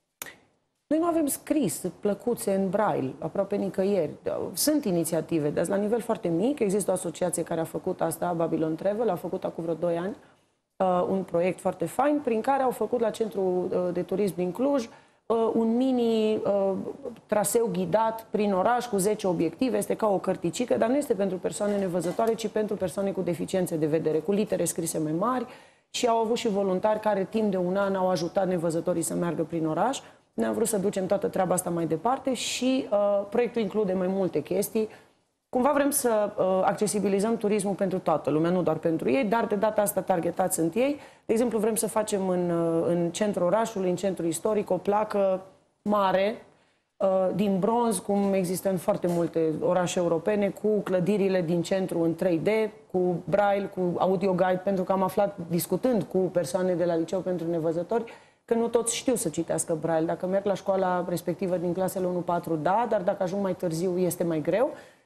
noi nu avem scris plăcuțe în braille, aproape nicăieri. Sunt inițiative, dar la nivel foarte mic. Există o asociație care a făcut asta, Babylon Travel, a făcut acum vreo doi ani uh, un proiect foarte fain, prin care au făcut la Centrul uh, de Turism din Cluj uh, un mini uh, traseu ghidat prin oraș cu zece obiective. Este ca o cărticică, dar nu este pentru persoane nevăzătoare, ci pentru persoane cu deficiențe de vedere, cu litere scrise mai mari. Și au avut și voluntari care timp de un an au ajutat nevăzătorii să meargă prin oraș. Ne-am vrut să ducem toată treaba asta mai departe și uh, proiectul include mai multe chestii. Cumva vrem să uh, accesibilizăm turismul pentru toată lumea, nu doar pentru ei, dar de data asta targetați sunt ei. De exemplu, vrem să facem în, uh, în centrul orașului, în centrul istoric, o placă mare uh, din bronz, cum există în foarte multe orașe europene, cu clădirile din centru în trei D, cu braille, cu audio guide, pentru că am aflat, discutând cu persoane de la liceu pentru nevăzători, că nu toți știu să citească braille. Dacă merg la școala respectivă din clasele unu patru, da, dar dacă ajung mai târziu este mai greu.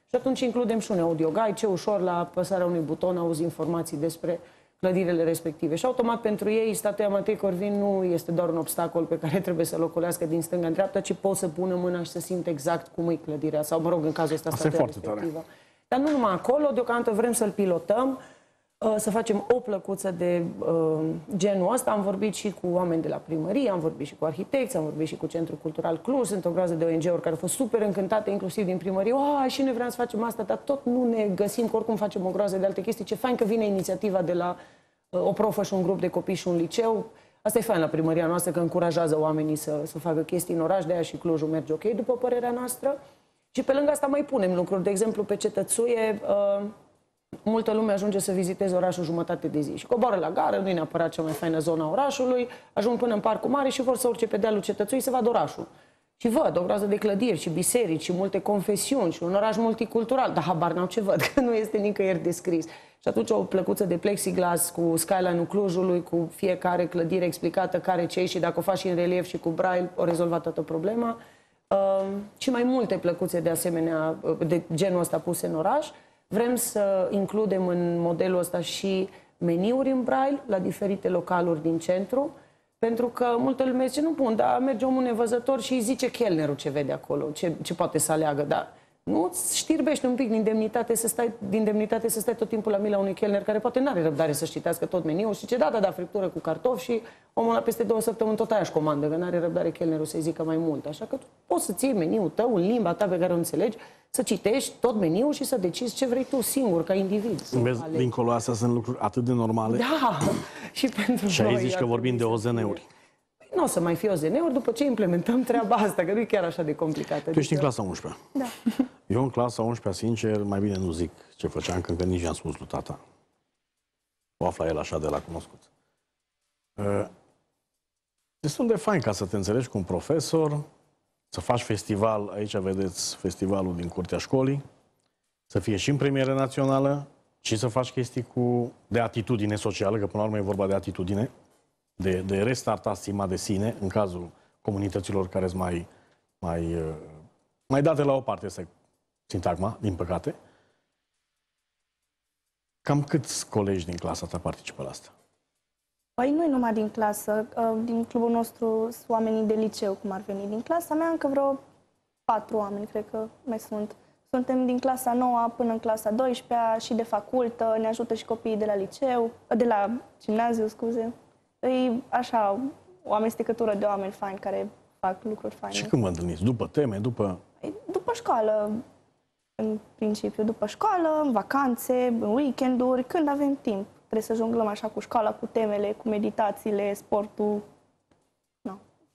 Și atunci includem și un audio guide, ce ușor la apăsarea unui buton auzi informații despre clădirile respective. Și automat pentru ei, statuia Matei Corvin nu este doar un obstacol pe care trebuie să-l ocolească din stânga în dreapta, ci pot să pună mâna și să simtă exact cum e clădirea, sau mă rog, în cazul ăsta statuia respectivă. Dar nu numai acolo, deocamdată vrem să-l pilotăm, să facem o plăcuță de uh, genul ăsta. Am vorbit și cu oameni de la primărie, am vorbit și cu arhitecți, am vorbit și cu Centrul Cultural Cluj, sunt o groază de O N G-uri care au fost super încântate, inclusiv din primărie. Oh, și noi vrem să facem asta, dar tot nu ne găsim, că oricum facem o groază de alte chestii. Ce fain că vine inițiativa de la uh, o profă și un grup de copii și un liceu. Asta e fain la primăria noastră, că încurajează oamenii să, să facă chestii în oraș, de aia și Clujul merge ok, după părerea noastră. Și pe lângă asta mai punem lucruri. De exemplu, pe Cetățuie, uh, multă lume ajunge să viziteze orașul jumătate de zi și coboară la gară, nu e neapărat cea mai faină zona a orașului, ajung până în Parcul Mare și vor să urce pe dealul Cetățuii să vadă orașul. Și văd o groază de clădiri și biserici și multe confesiuni și un oraș multicultural, dar habar n-au ce văd, că nu este nicăieri descris. Și atunci o plăcuță de plexiglas cu skyline-ul Clujului, cu fiecare clădire explicată care ce și dacă o faci și în relief și cu braille, o rezolvat toată problema. Uh, și mai multe plăcuțe de asemenea, de genul ăsta puse în oraș. Vrem să includem în modelul ăsta și meniuri în braille la diferite localuri din centru, pentru că multă lume zice, nu bun, dar merge omul nevăzător și îi zice chelnerul ce vede acolo, ce, ce poate să aleagă, dar nu îți știrbești un pic din demnitate să stai, din demnitate să stai tot timpul la mila unui chelner care poate nu are răbdare să citească tot meniul și ce da, da, da, friptură cu cartofi și omul ăla peste două săptămâni tot aia își comandă, că nu are răbdare chelnerul să-i zică mai mult. Așa că tu poți să ții meniul tău în limba ta pe care o înțelegi, să citești tot meniul și să decizi ce vrei tu singur, ca individ. Vezi, dincolo astea sunt lucruri atât de normale. Da, și pentru și aici zici că vorbim de O Z N-uri. Nu o să mai fie O Z N-uri după ce implementăm treaba asta, că nu e chiar așa de complicată. Tu ești în clasa a unsprezecea. Da. Eu în clasa a unsprezecea, sincer, mai bine nu zic ce făceam, că nici i-am spus lui tata. O afla el așa de la cunoscut. Uh, destul de fain ca să te înțelegi cu un profesor, să faci festival, aici vedeți festivalul din curtea școlii, să fie și în premieră națională și să faci chestii cu, de atitudine socială, că până la urmă e vorba de atitudine, de, de restarta stima de sine, în cazul comunităților care sunt mai, mai, mai date la o parte, să sintagma, din păcate. Cam câți colegi din clasa ta participă la asta? Păi nu numai din clasă, din clubul nostru sunt oamenii de liceu, cum ar veni. Din clasa mea încă vreo patru oameni, cred că mai sunt. Suntem din clasa nouă până în clasa a douăsprezecea și de facultă, ne ajută și copiii de la liceu, de la gimnaziu, scuze. E așa, o amestecătură de oameni faini care fac lucruri faine. Și când vă întâlniți? După teme? După... După școală, în principiu. După școală, în vacanțe, în weekenduri, când avem timp. Trebuie să jonglăm așa cu școala, cu temele, cu meditațiile, sportul. No.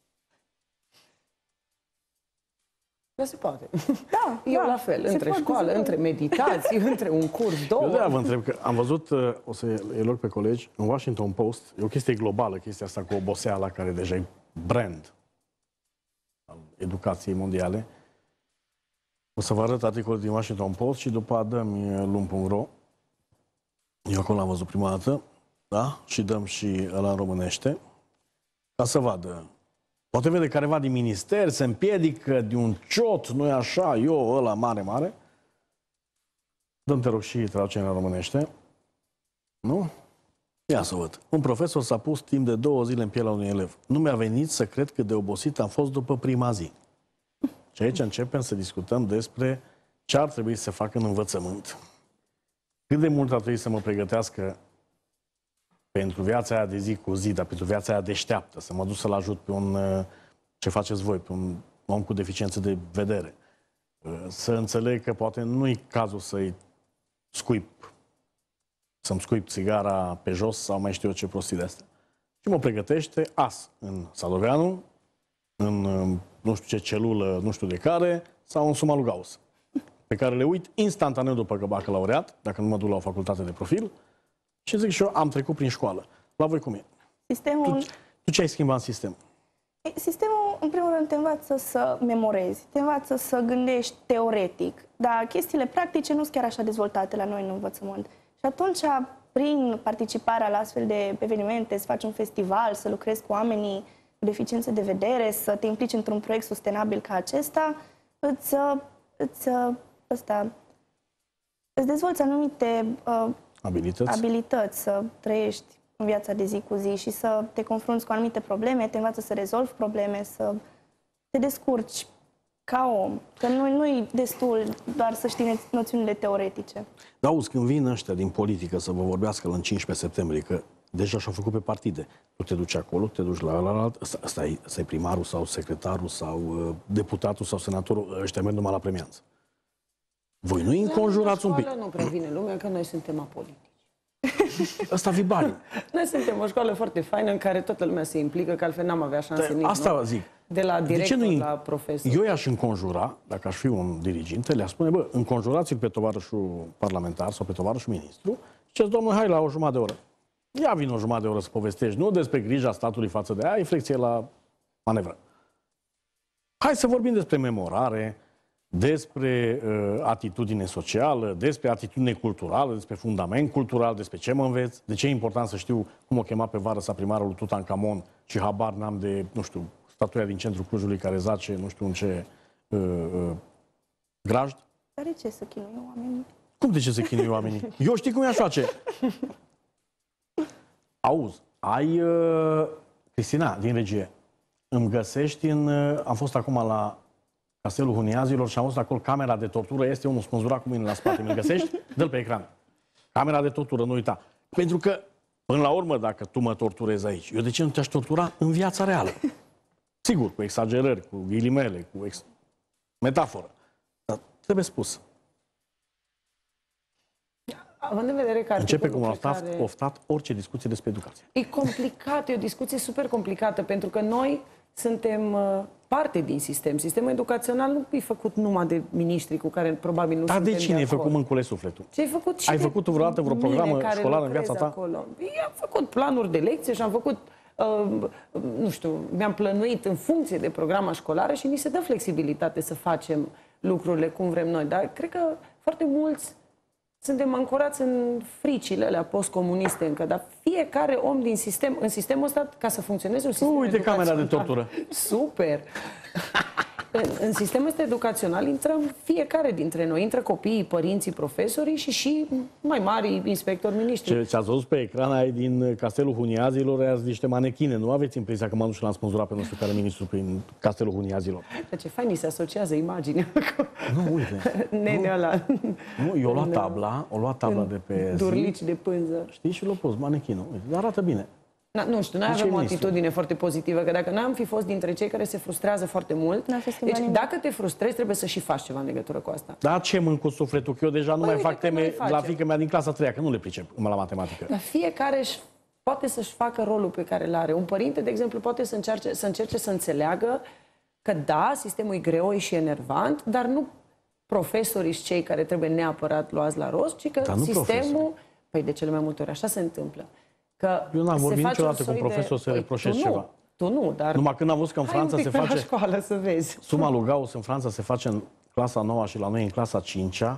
Dar se poate. Da, Eu da, la fel, între poate, școală, între meditații, între un curs, două. Eu de-aia vă întreb, că am văzut, o să iei loc pe colegi, în Washington Post, e o chestie globală, chestia asta cu oboseala, care deja e brand al educației mondiale. O să vă arăt articolul din Washington Post și după dăm lum punct ro. Eu acolo am văzut prima dată, da? Și dăm și ăla în românește, ca să vadă. Poate vede careva din minister, se împiedică de un ciot, nu-i așa, eu ăla mare, mare. Dăm, te rog, și traducerea în românește. Nu? Ia să văd. Un profesor s-a pus timp de două zile în pielea unui elev. Nu mi-a venit să cred cât de obosit am fost după prima zi. Și aici începem să discutăm despre ce ar trebui să facă în învățământ. Cât de mult ar trebui să mă pregătească pentru viața aia de zi cu zi, dar pentru viața aia deșteaptă, să mă duc să-l ajut pe un, ce faceți voi, pe un om cu deficiență de vedere. Să înțeleg că poate nu-i cazul să-i scuip, să-mi scuip țigara pe jos sau mai știu eu ce prostii de astea. Și mă pregătește as în Sadoveanu, în nu știu ce celulă, nu știu de care, sau în suma lui Gauss, pe care le uit instantaneu după că bacalaureat, dacă nu mă duc la o facultate de profil, și zic și eu, am trecut prin școală. La voi cum e? Sistemul... Tu, tu ce ai schimbat în sistem? Sistemul, în primul rând, te învață să memorezi, te învață să gândești teoretic, dar chestiile practice nu sunt chiar așa dezvoltate la noi în învățământ. Și atunci, prin participarea la astfel de evenimente, să faci un festival, să lucrezi cu oamenii cu deficiențe de vedere, să te implici într-un proiect sustenabil ca acesta, îți, îți, ăsta, îți dezvolți anumite uh, abilități. abilități să trăiești în viața de zi cu zi și să te confrunți cu anumite probleme, te învață să rezolvi probleme, să te descurci ca om. Că nu, nu e destul doar să știi noțiunile teoretice. Dar auzi, când vin ăștia din politică să vă vorbească la cincisprezece septembrie, că deja și-au făcut pe partide, tu te duci acolo, te duci la alt, ăsta e primarul sau secretarul sau uh, deputatul sau senatorul, ăștia merg numai la premianță. Voi nu-i înconjurați un pic? Nu prea vine lumea, că noi suntem apolitici. Ăsta vi bani. Noi suntem o școală foarte faină în care toată lumea se implică, că altfel n-am avea șanse nici. Asta nu? zic. De la director de ce nu la profesor. Eu i-aș înconjura, dacă aș fi un diriginte, le-aș spune, bă, înconjurați-l pe tovarășul parlamentar sau pe tovarășul ministru și ziceți, domnule, hai la o jumătate de oră. Ia vin o jumătate de oră să povestești, nu despre grija statului față de aia, e flecție la manevră. Hai să vorbim despre memorare, despre uh, atitudine socială, despre atitudine culturală, despre fundament cultural, despre ce mă înveți, de ce e important să știu cum o chema pe vară sa primarul lui Tutankamon și habar n-am de, nu știu, statuia din centrul Clujului care zace, nu știu în ce uh, uh, grajd. Dar de ce să chinuie oamenii? Cum de ce să chinuie oamenii? Eu știi cum i-aș face. Auzi, ai, uh, Cristina, din regie, îmi găsești în... Uh, am fost acum la Castelul Huniazilor și am văzut acolo camera de tortură, este unul spânzurat cu mine la spate, mi-l găsești? Dă-l pe ecran. Camera de tortură, nu uita. Pentru că, până la urmă, dacă tu mă torturezi aici, eu de ce nu te-aș tortura în viața reală? Sigur, cu exagerări, cu ghilimele, cu ex... metaforă. Dar trebuie spus. Având în vedere că Începe cum a oftat, care... oftat orice discuție despre educație. E complicat, e o discuție super complicată, pentru că noi suntem uh, parte din sistem. Sistemul educațional nu e făcut numai de miniștri cu care probabil nu Dar suntem de cine e acord. făcut mâncule sufletul? Ce ai făcut și Ai de făcut vreodată vreo mine programă care școlară în lucrez viața ta? Acolo. Eu am făcut planuri de lecție și am făcut, uh, nu știu, mi-am plănuit în funcție de programa școlară și ni se dă flexibilitate să facem lucrurile cum vrem noi. Dar cred că foarte mulți suntem ancorați în fricile alea postcomuniste încă, dar fiecare om din sistem, în sistemul ăsta, ca să funcționeze un sistem Uite camera de tortură. Super! În, în sistemul ăsta educațional intrăm fiecare dintre noi. Intră copiii, părinții, profesorii și și mai mari inspectori, miniștri. Ce, ce ați văzut pe ecran ai din Castelul Huniazilor, aia sunt niște manechine. Nu aveți impresia că m-am dus și l-am spânzurat pe nu știu care ministru prin Castelul Huniazilor? Dar ce fain, ni se asociază imaginea. Nu, uite. Nenea ăla. Nu, eu o luat tabla, o luat tabla de pe zi, Durlici de pânză. știi, și l-a pus manechinul. Uite, dar arată bine. Na, nu știu, noi De ce avem o ministru? atitudine foarte pozitivă, că dacă noi am fi fost dintre cei care se frustrează foarte mult, N-ar fi schimbat deci nimic. dacă te frustrezi, trebuie să și faci ceva în legătură cu asta. Dar ce mânc cu sufletul? Că eu deja nu Păi mai uite fac că noi teme facem. la fiica mea din clasa a treia, că nu le pricep la matematică. Dar fiecare își poate să-și facă rolul pe care îl are. Un părinte, de exemplu, poate să încerce să, încerce să înțeleagă că da, sistemul e greoi și enervant, dar nu profesorii sunt cei care trebuie neapărat luați la rost, ci că Dar nu sistemul... profesorii. Păi de cele mai multe ori așa se întâmplă. Că Eu n-am se vorbit face niciodată un cu un soi profesor să Păi, reproșez tu nu, ceva. Tu nu, dar... Numai când am văzut că în Hai un Franța pic se pe la face... școală să vezi. Suma lui Gauss în Franța se face în clasa nouă și la noi în clasa a cincea.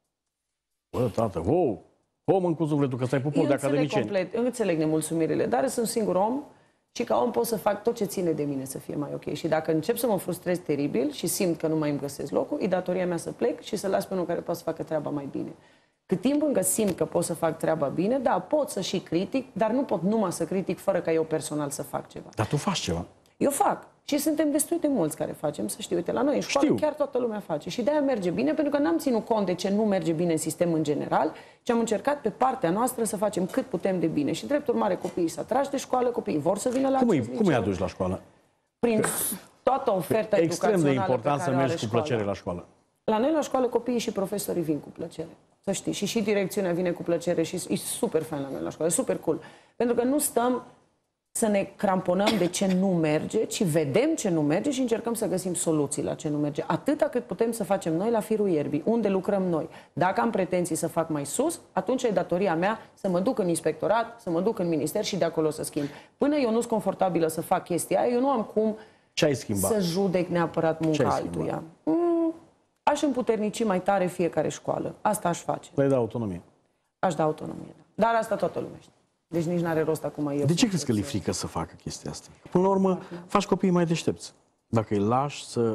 Bă, tată, wow! Om în cu sufletul, că stai pupol Eu de înțeleg academicieni. complet, eu înțeleg nemulțumirile, dar sunt singur om și ca om pot să fac tot ce ține de mine să fie mai ok. Și dacă încep să mă frustrez teribil și simt că nu mai îmi găsesc locul, e datoria mea să plec și să las pe unul care poate să facă treaba mai bine. Cât timp încă simt că pot să fac treaba bine, da, pot să și critic, dar nu pot numai să critic fără ca eu personal să fac ceva. Dar tu faci ceva. Eu fac. Și suntem destul de mulți care facem, să știu. Uite, la noi în școală Știu. chiar toată lumea face. Și de-aia merge bine, pentru că n-am ținut cont de ce nu merge bine în sistem în general, ci am încercat pe partea noastră să facem cât putem de bine. Și drept urmare, copiii s-au atrași de școală, copiii vor să vină la Cum îi, acest cum îi liceu. aduci la școală? Prin toată oferta Extrem de educațională important pe să care o are mergi cu școala. plăcere la școală. La noi la școală copiii și profesorii vin cu plăcere. Să știi. Și și direcțiunea vine cu plăcere și e super fain la noi la școală. E super cool. Pentru că nu stăm să ne cramponăm de ce nu merge, ci vedem ce nu merge și încercăm să găsim soluții la ce nu merge. Atâta cât putem să facem noi la firul ierbii, unde lucrăm noi. Dacă am pretenții să fac mai sus, atunci e datoria mea să mă duc în inspectorat, să mă duc în minister și de acolo să schimb. Până eu nu sunt confortabilă să fac chestia aia, eu nu am cum Ce ai schimbat? să judec neapărat munca ai altuia. Mm, aș împuternici mai tare fiecare școală. Asta aș face. Le dau autonomie. Aș da autonomie. Da. Dar asta toată lumea știe. Deci nici n-are rost acum eu. De ce crezi că le frică să facă chestia asta? Până la urmă, faci copiii mai deștepți. Dacă îi lași să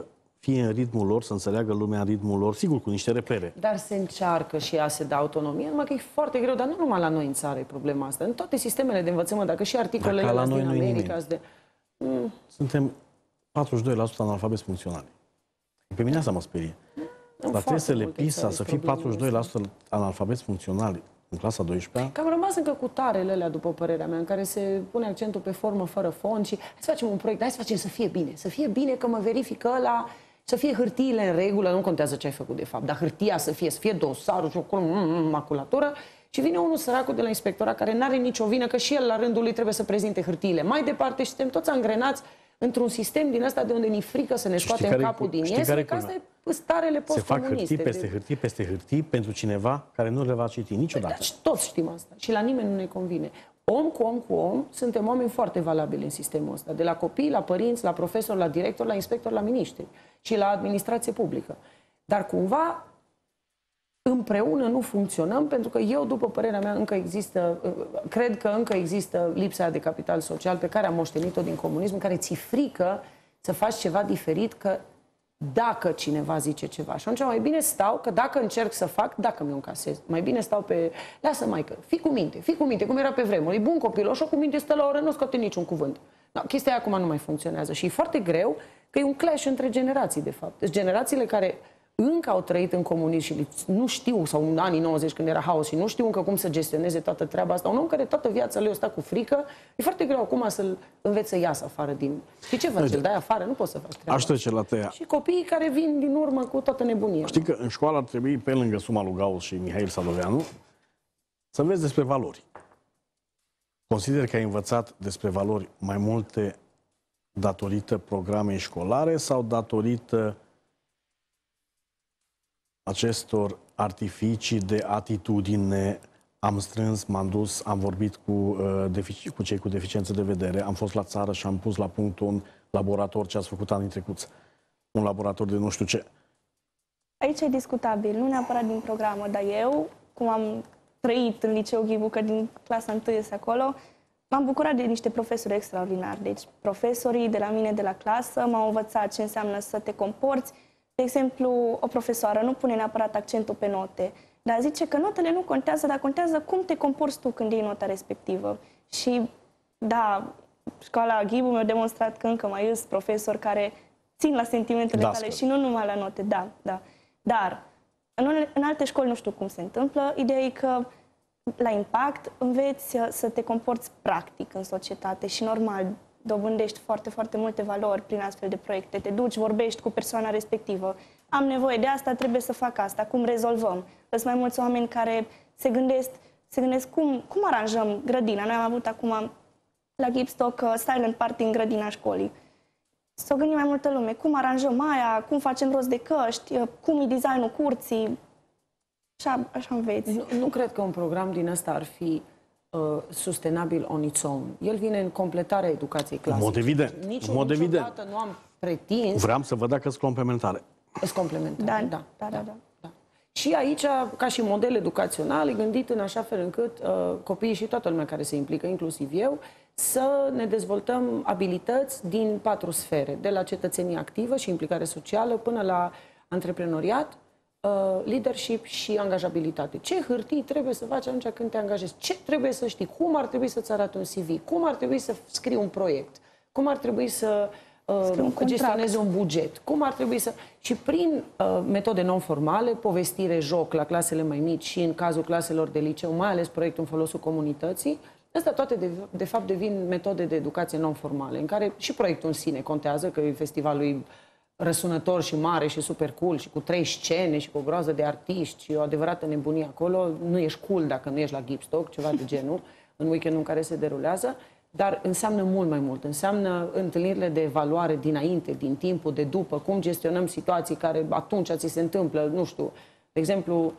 fie în ritmul lor, să înțeleagă lumea în ritmul lor, sigur, cu niște repere. Dar se încearcă și ea se dă autonomie, numai că e foarte greu, dar nu numai la noi în țară e problema asta. În toate sistemele de învățământ, dacă și articolele Dacă la noi din nu-i America... nimeni. De... Mm. Suntem patruzeci și doi la sută analfabeti funcționali. Pe mine asta mă sperie. În La foarte testele multe PISA țări să fii problemele patruzeci și doi la sută analfabeti funcționali în clasa a douăsprezecea, Că am rămas încă cu tarele alea, după părerea mea, în care se pune accentul pe formă fără fond și hai să facem un proiect, hai să facem să fie bine, să fie bine că mă verifică la... Să fie hârtiile în regulă, nu contează ce ai făcut de fapt, dar hârtia să fie, să fie dosarul și acolo, maculatură, și vine unul săracul de la inspectorat care n-are nicio vină, că și el la rândul lui trebuie să prezinte hârtiile. Mai departe și suntem toți angrenați într-un sistem din ăsta de unde ni frică să ne scoatem care, capul din știi ies, care că asta e starele se fac postcomuniste. hârtii peste de... hârtii peste hârtii pentru cineva care nu le va citi niciodată. Păi, da, toți știm asta și la nimeni nu ne convine. Om cu om cu om, suntem oameni foarte valabili în sistemul ăsta. De la copii, la părinți, la profesori, la directori, la inspectori, la miniștri și la administrație publică. Dar cumva împreună nu funcționăm, pentru că eu, după părerea mea, încă există, cred că încă există lipsa de capital social pe care am moștenit-o din comunism, în care ți-e frică să faci ceva diferit, că dacă cineva zice ceva. Și atunci mai bine stau, că dacă încerc să fac, dacă mi-o încasez, mai bine stau pe... Lasă, maică, fii cu minte, fii cu minte, cum era pe vremuri. E bun copil, și cu minte stă la oră, nu scoate niciun cuvânt. No, chestia aia acum nu mai funcționează și e foarte greu că e un clash între generații, de fapt. Deci generațiile care încă au trăit în comunism și nu știu, sau în anii nouăzeci când era haos și nu știu încă cum să gestioneze toată treaba asta. Un om care toată viața lui a stat cu frică, e foarte greu acum să-l înveți să iasă afară din... Și ce faci? Îl dai afară? Nu poți să faci treaba. Aș trece la tăia. Și copiii care vin din urmă cu toată nebunia. Știi că în școală ar trebui, pe lângă Suma lui Gauss și Mihail Sadoveanu, să înveți despre valori. Consider că ai învățat despre valori mai multe datorită programei școlare sau datorită acestor artificii de atitudine? Am strâns, m-am dus, am vorbit cu, uh, defici, cu cei cu deficiențe de vedere, am fost la țară și am pus la punct un laborator, ce ați făcut anii trecuți, un laborator de nu știu ce. Aici e discutabil, nu neapărat din programă, dar eu, cum am trăit în liceu Ghibu, că din clasa întâi este acolo, m-am bucurat de niște profesori extraordinari. Deci profesorii de la mine, de la clasă, m-au învățat ce înseamnă să te comporți. De exemplu, o profesoară nu pune neapărat accentul pe note, dar zice că notele nu contează, dar contează cum te comporți tu când iei nota respectivă. Și, da, școala Ghibu mi-a demonstrat că încă mai sunt profesori care țin la sentimentele da, tale și nu numai la note, da, da. Dar, în, unele, în alte școli nu știu cum se întâmplă, ideea e că la Impact înveți să te comporți practic în societate și normal dobândești foarte, foarte multe valori prin astfel de proiecte. Te duci, vorbești cu persoana respectivă. Am nevoie de asta, trebuie să fac asta. Cum rezolvăm? Sunt mai mulți oameni care se gândesc, se gândesc cum, cum aranjăm grădina. Noi am avut acum la Gipstock uh, Silent Party în grădina școlii. S-o gândi mai multă lume. Cum aranjăm aia? Cum facem rost de căști? Uh, cum e designul curții? Așa, așa înveți. Nu, nu cred că un program din ăsta ar fi uh, sustenabil on its own. El vine în completarea educației clasice. În mod evident. Nici în mod niciodată evident. nu am pretins... Vreau să văd dacă sunt complementare. Sunt complementare, Da, da, da, da, da. da. Și aici, ca și model educațional, e gândit în așa fel încât uh, copiii și toată lumea care se implică, inclusiv eu, să ne dezvoltăm abilități din patru sfere, de la cetățenie activă și implicare socială până la antreprenoriat, uh, leadership și angajabilitate. Ce hârtii trebuie să faci atunci când te angajezi? Ce trebuie să știi? Cum ar trebui să-ți arate un C V? Cum ar trebui să scrii un proiect? Cum ar trebui să uh, gestionezi un buget? Cum ar trebui să... Și prin uh, metode non-formale, povestire, joc la clasele mai mici și în cazul claselor de liceu, mai ales proiectul în folosul comunității, astea toate de, de fapt devin metode de educație non-formale, în care și proiectul în sine contează, că e festivalul răsunător și mare și super cool și cu trei scene și cu o groază de artiști și o adevărată nebunie acolo. Nu ești cool dacă nu ești la Gipstock, ceva de genul, în weekendul în care se derulează, dar înseamnă mult mai mult. Înseamnă întâlnirile de evaluare dinainte, din timpul, de după, cum gestionăm situații care atunci ți se întâmplă, nu știu, de exemplu,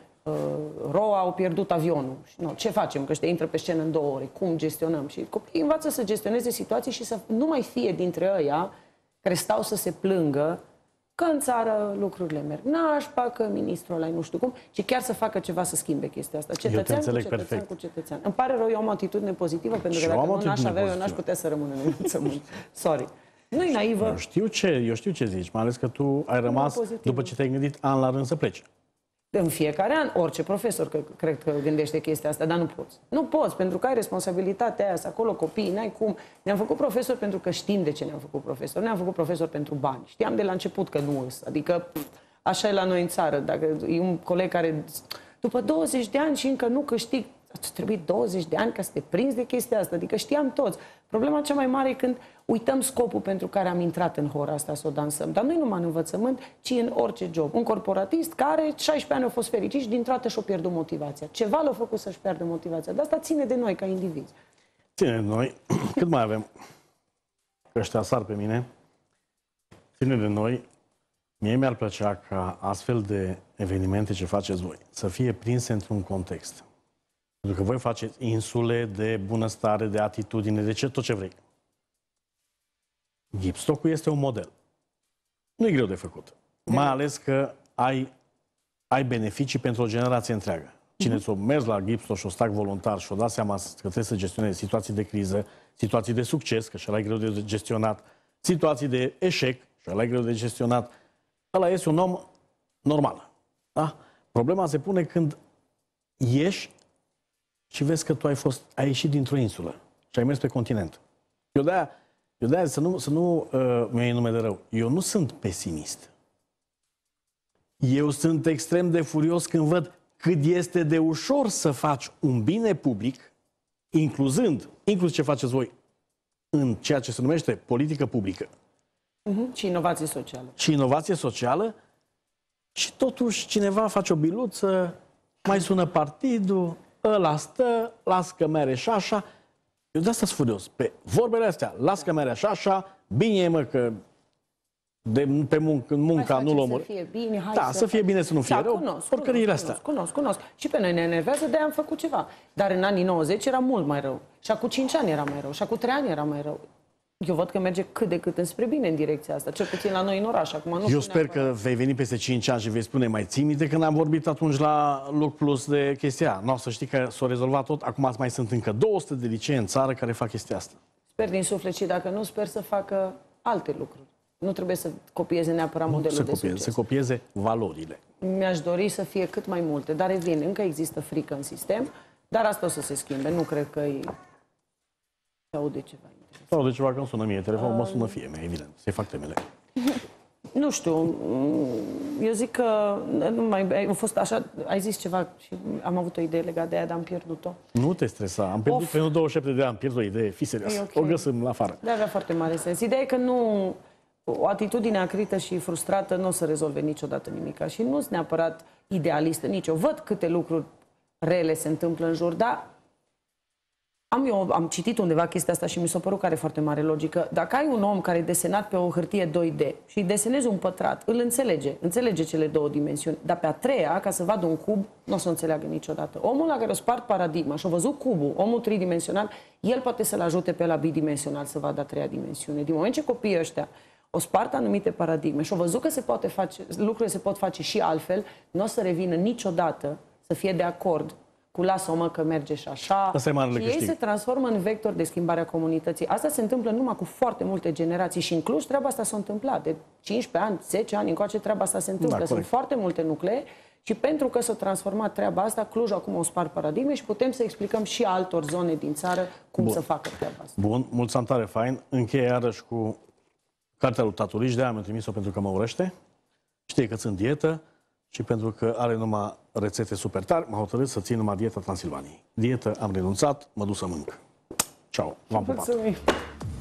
R O A au pierdut avionul. No, ce facem? Că ăștia intră pe scenă în două ore. Cum gestionăm? Și copiii învață să gestioneze situații și să nu mai fie dintre ăia care stau să se plângă că în țară lucrurile merg nașpa, că ministrul ăla nu știu cum, ci chiar să facă ceva să schimbe chestia asta. Cetățean cu cetățean perfect. cu cetățean. Îmi pare rău, eu am o atitudine pozitivă, pentru că dacă nu n-aș avea, eu n-aș putea să rămân în învățământ. Sorry. Nu-i naivă. Eu știu ce, eu știu ce zici, mai ales că tu ai rămas, după ce te-ai gândit, an la rând să pleci. În fiecare an, orice profesor că, cred că gândește chestia asta, dar nu poți. Nu poți, pentru că ai responsabilitatea aia, să acolo copiii, n-ai cum. Ne-am făcut profesori pentru că știm de ce ne-am făcut profesori. Ne-am făcut profesori pentru bani. Știam de la început că nu îs. Adică pf, așa e la noi în țară. Dacă e un coleg care, după douăzeci de ani și încă nu câștig, trebuie douăzeci de ani ca să te prinzi de chestia asta. Adică știam toți. Problema cea mai mare e când uităm scopul pentru care am intrat în hora asta să o dansăm. Dar nu e numai în învățământ, ci în orice job. Un corporatist care șaisprezece ani a fost fericit și dintr-o dată și-a pierdut motivația. Ceva l-a făcut să-și pierdă motivația. De asta ține de noi ca indivizi. Ține de noi. Cât mai avem? Că ăștia sar pe mine. Ține de noi. Mie mi-ar plăcea ca astfel de evenimente ce faceți voi să fie prinse într-un context. Pentru că voi faceți insule de bunăstare, de atitudine, de ce, tot ce vrei. Gipstocul este un model. Nu e greu de făcut. Mai ales că ai, ai beneficii pentru o generație întreagă. Cine ți-o mers la Gipstoc și o stac voluntar și o dat seama că trebuie să gestioneze situații de criză, situații de succes, că și ăla e greu de gestionat, situații de eșec, și ăla e greu de gestionat, ăla este un om normal. Da? Problema se pune când ieși și vezi că tu ai, fost, ai ieșit dintr-o insulă și ai mers pe continent. Eu de-aia, eu de-aia să nu, să nu uh, mi-ai nume de rău, eu nu sunt pesimist. Eu sunt extrem de furios când văd cât este de ușor să faci un bine public, incluzând, inclusiv ce faceți voi, în ceea ce se numește politică publică. Uh-huh. Și inovație socială. Și inovație socială și totuși cineva face o biluță, mai sună partidul, ăla stă, las că mere și așa. Eu de asta sunt furios. Pe vorbele astea, las că mere și așa, bine e, mă, că de, pe muncă, munca nu-l omor. Să fie bine, hai da, să, să fie bine, să nu fie da, rău. Cunosc, porcăriile cunosc, astea. Cunosc, cunosc, cunosc. Și pe noi ne enervează, de-aia am făcut ceva. Dar în anii nouăzeci era mult mai rău. Și acum cinci ani era mai rău. Și acum trei ani era mai rău. Eu văd că merge cât de cât înspre bine în direcția asta. Cel puțin la noi în oraș. Acum nu Eu sper că vei veni peste cinci ani și vei spune, mai ții minte când am vorbit atunci la Look Plus de chestia. Nu, să știi că s-a rezolvat tot. Acum mai sunt încă două sute de licee în țară care fac chestia asta. Sper din suflet și dacă nu, sper să facă alte lucruri. Nu trebuie să copieze neapărat Nu modelul să de copieze, succes. să copieze valorile. Mi-aș dori să fie cât mai multe, dar revin, încă există frică în sistem, dar asta o să se schimbe. Nu cred că e... se aude ceva interesant. Sau de ceva că îmi sună mie telefon, mă sună fie mea, evident. Să-i fac temele. Nu știu, eu zic că nu mai, ai fost așa, ai zis ceva și am avut o idee legată de aia, dar am pierdut-o. Nu te stresa, am pierdut Of. pentru douăzeci și șapte de ani, am pierdut o idee, fii serios. ok. O găsim la afară. De avea foarte mare sens. Ideea e că nu, o atitudine acrită și frustrată nu o să rezolve niciodată nimic. Și nu sunt neapărat idealistă nici eu. Văd câte lucruri rele se întâmplă în jur, dar am, eu, am citit undeva chestia asta și mi s-a părut că are foarte mare logică. Dacă ai un om care e desenat pe o hârtie doi D și îi desenezi un pătrat, îl înțelege, înțelege cele două dimensiuni, dar pe a treia, ca să vadă un cub, nu o să o înțeleagă niciodată. Omul la care o spart paradigma și a văzut cubul, omul tridimensional, el poate să-l ajute pe la bidimensional să vadă a treia dimensiune. Din moment ce copiii ăștia o spart anumite paradigme și au văzut că se poate face, lucrurile se pot face și altfel, nu o să revină niciodată să fie de acord cu lasă-o mă că merge și așa. Asta e marele și ei câștig. se transformă în vector de schimbare a comunității. Asta se întâmplă numai cu foarte multe generații și în Cluj treaba asta s-a întâmplat. De cincisprezece ani, zece ani încoace treaba asta se întâmplă. Da, Sunt corect. foarte multe nuclee și pentru că s-a transformat treaba asta, Cluj acum o spart paradigme și putem să explicăm și altor zone din țară cum Bun. să facă treaba asta. Bun, mulțumim tare, fain. Încheie iarăși cu cartea lui Taturici, de-aia mi-a trimis-o pentru că mă urăște. Știe că țin dietă și pentru că are numai rețete super tari, m-a hotărât să țin numai dieta Transilvaniei. Dietă am renunțat, mă duc să mănânc. Ceau, v-am pupat. Mulțumim.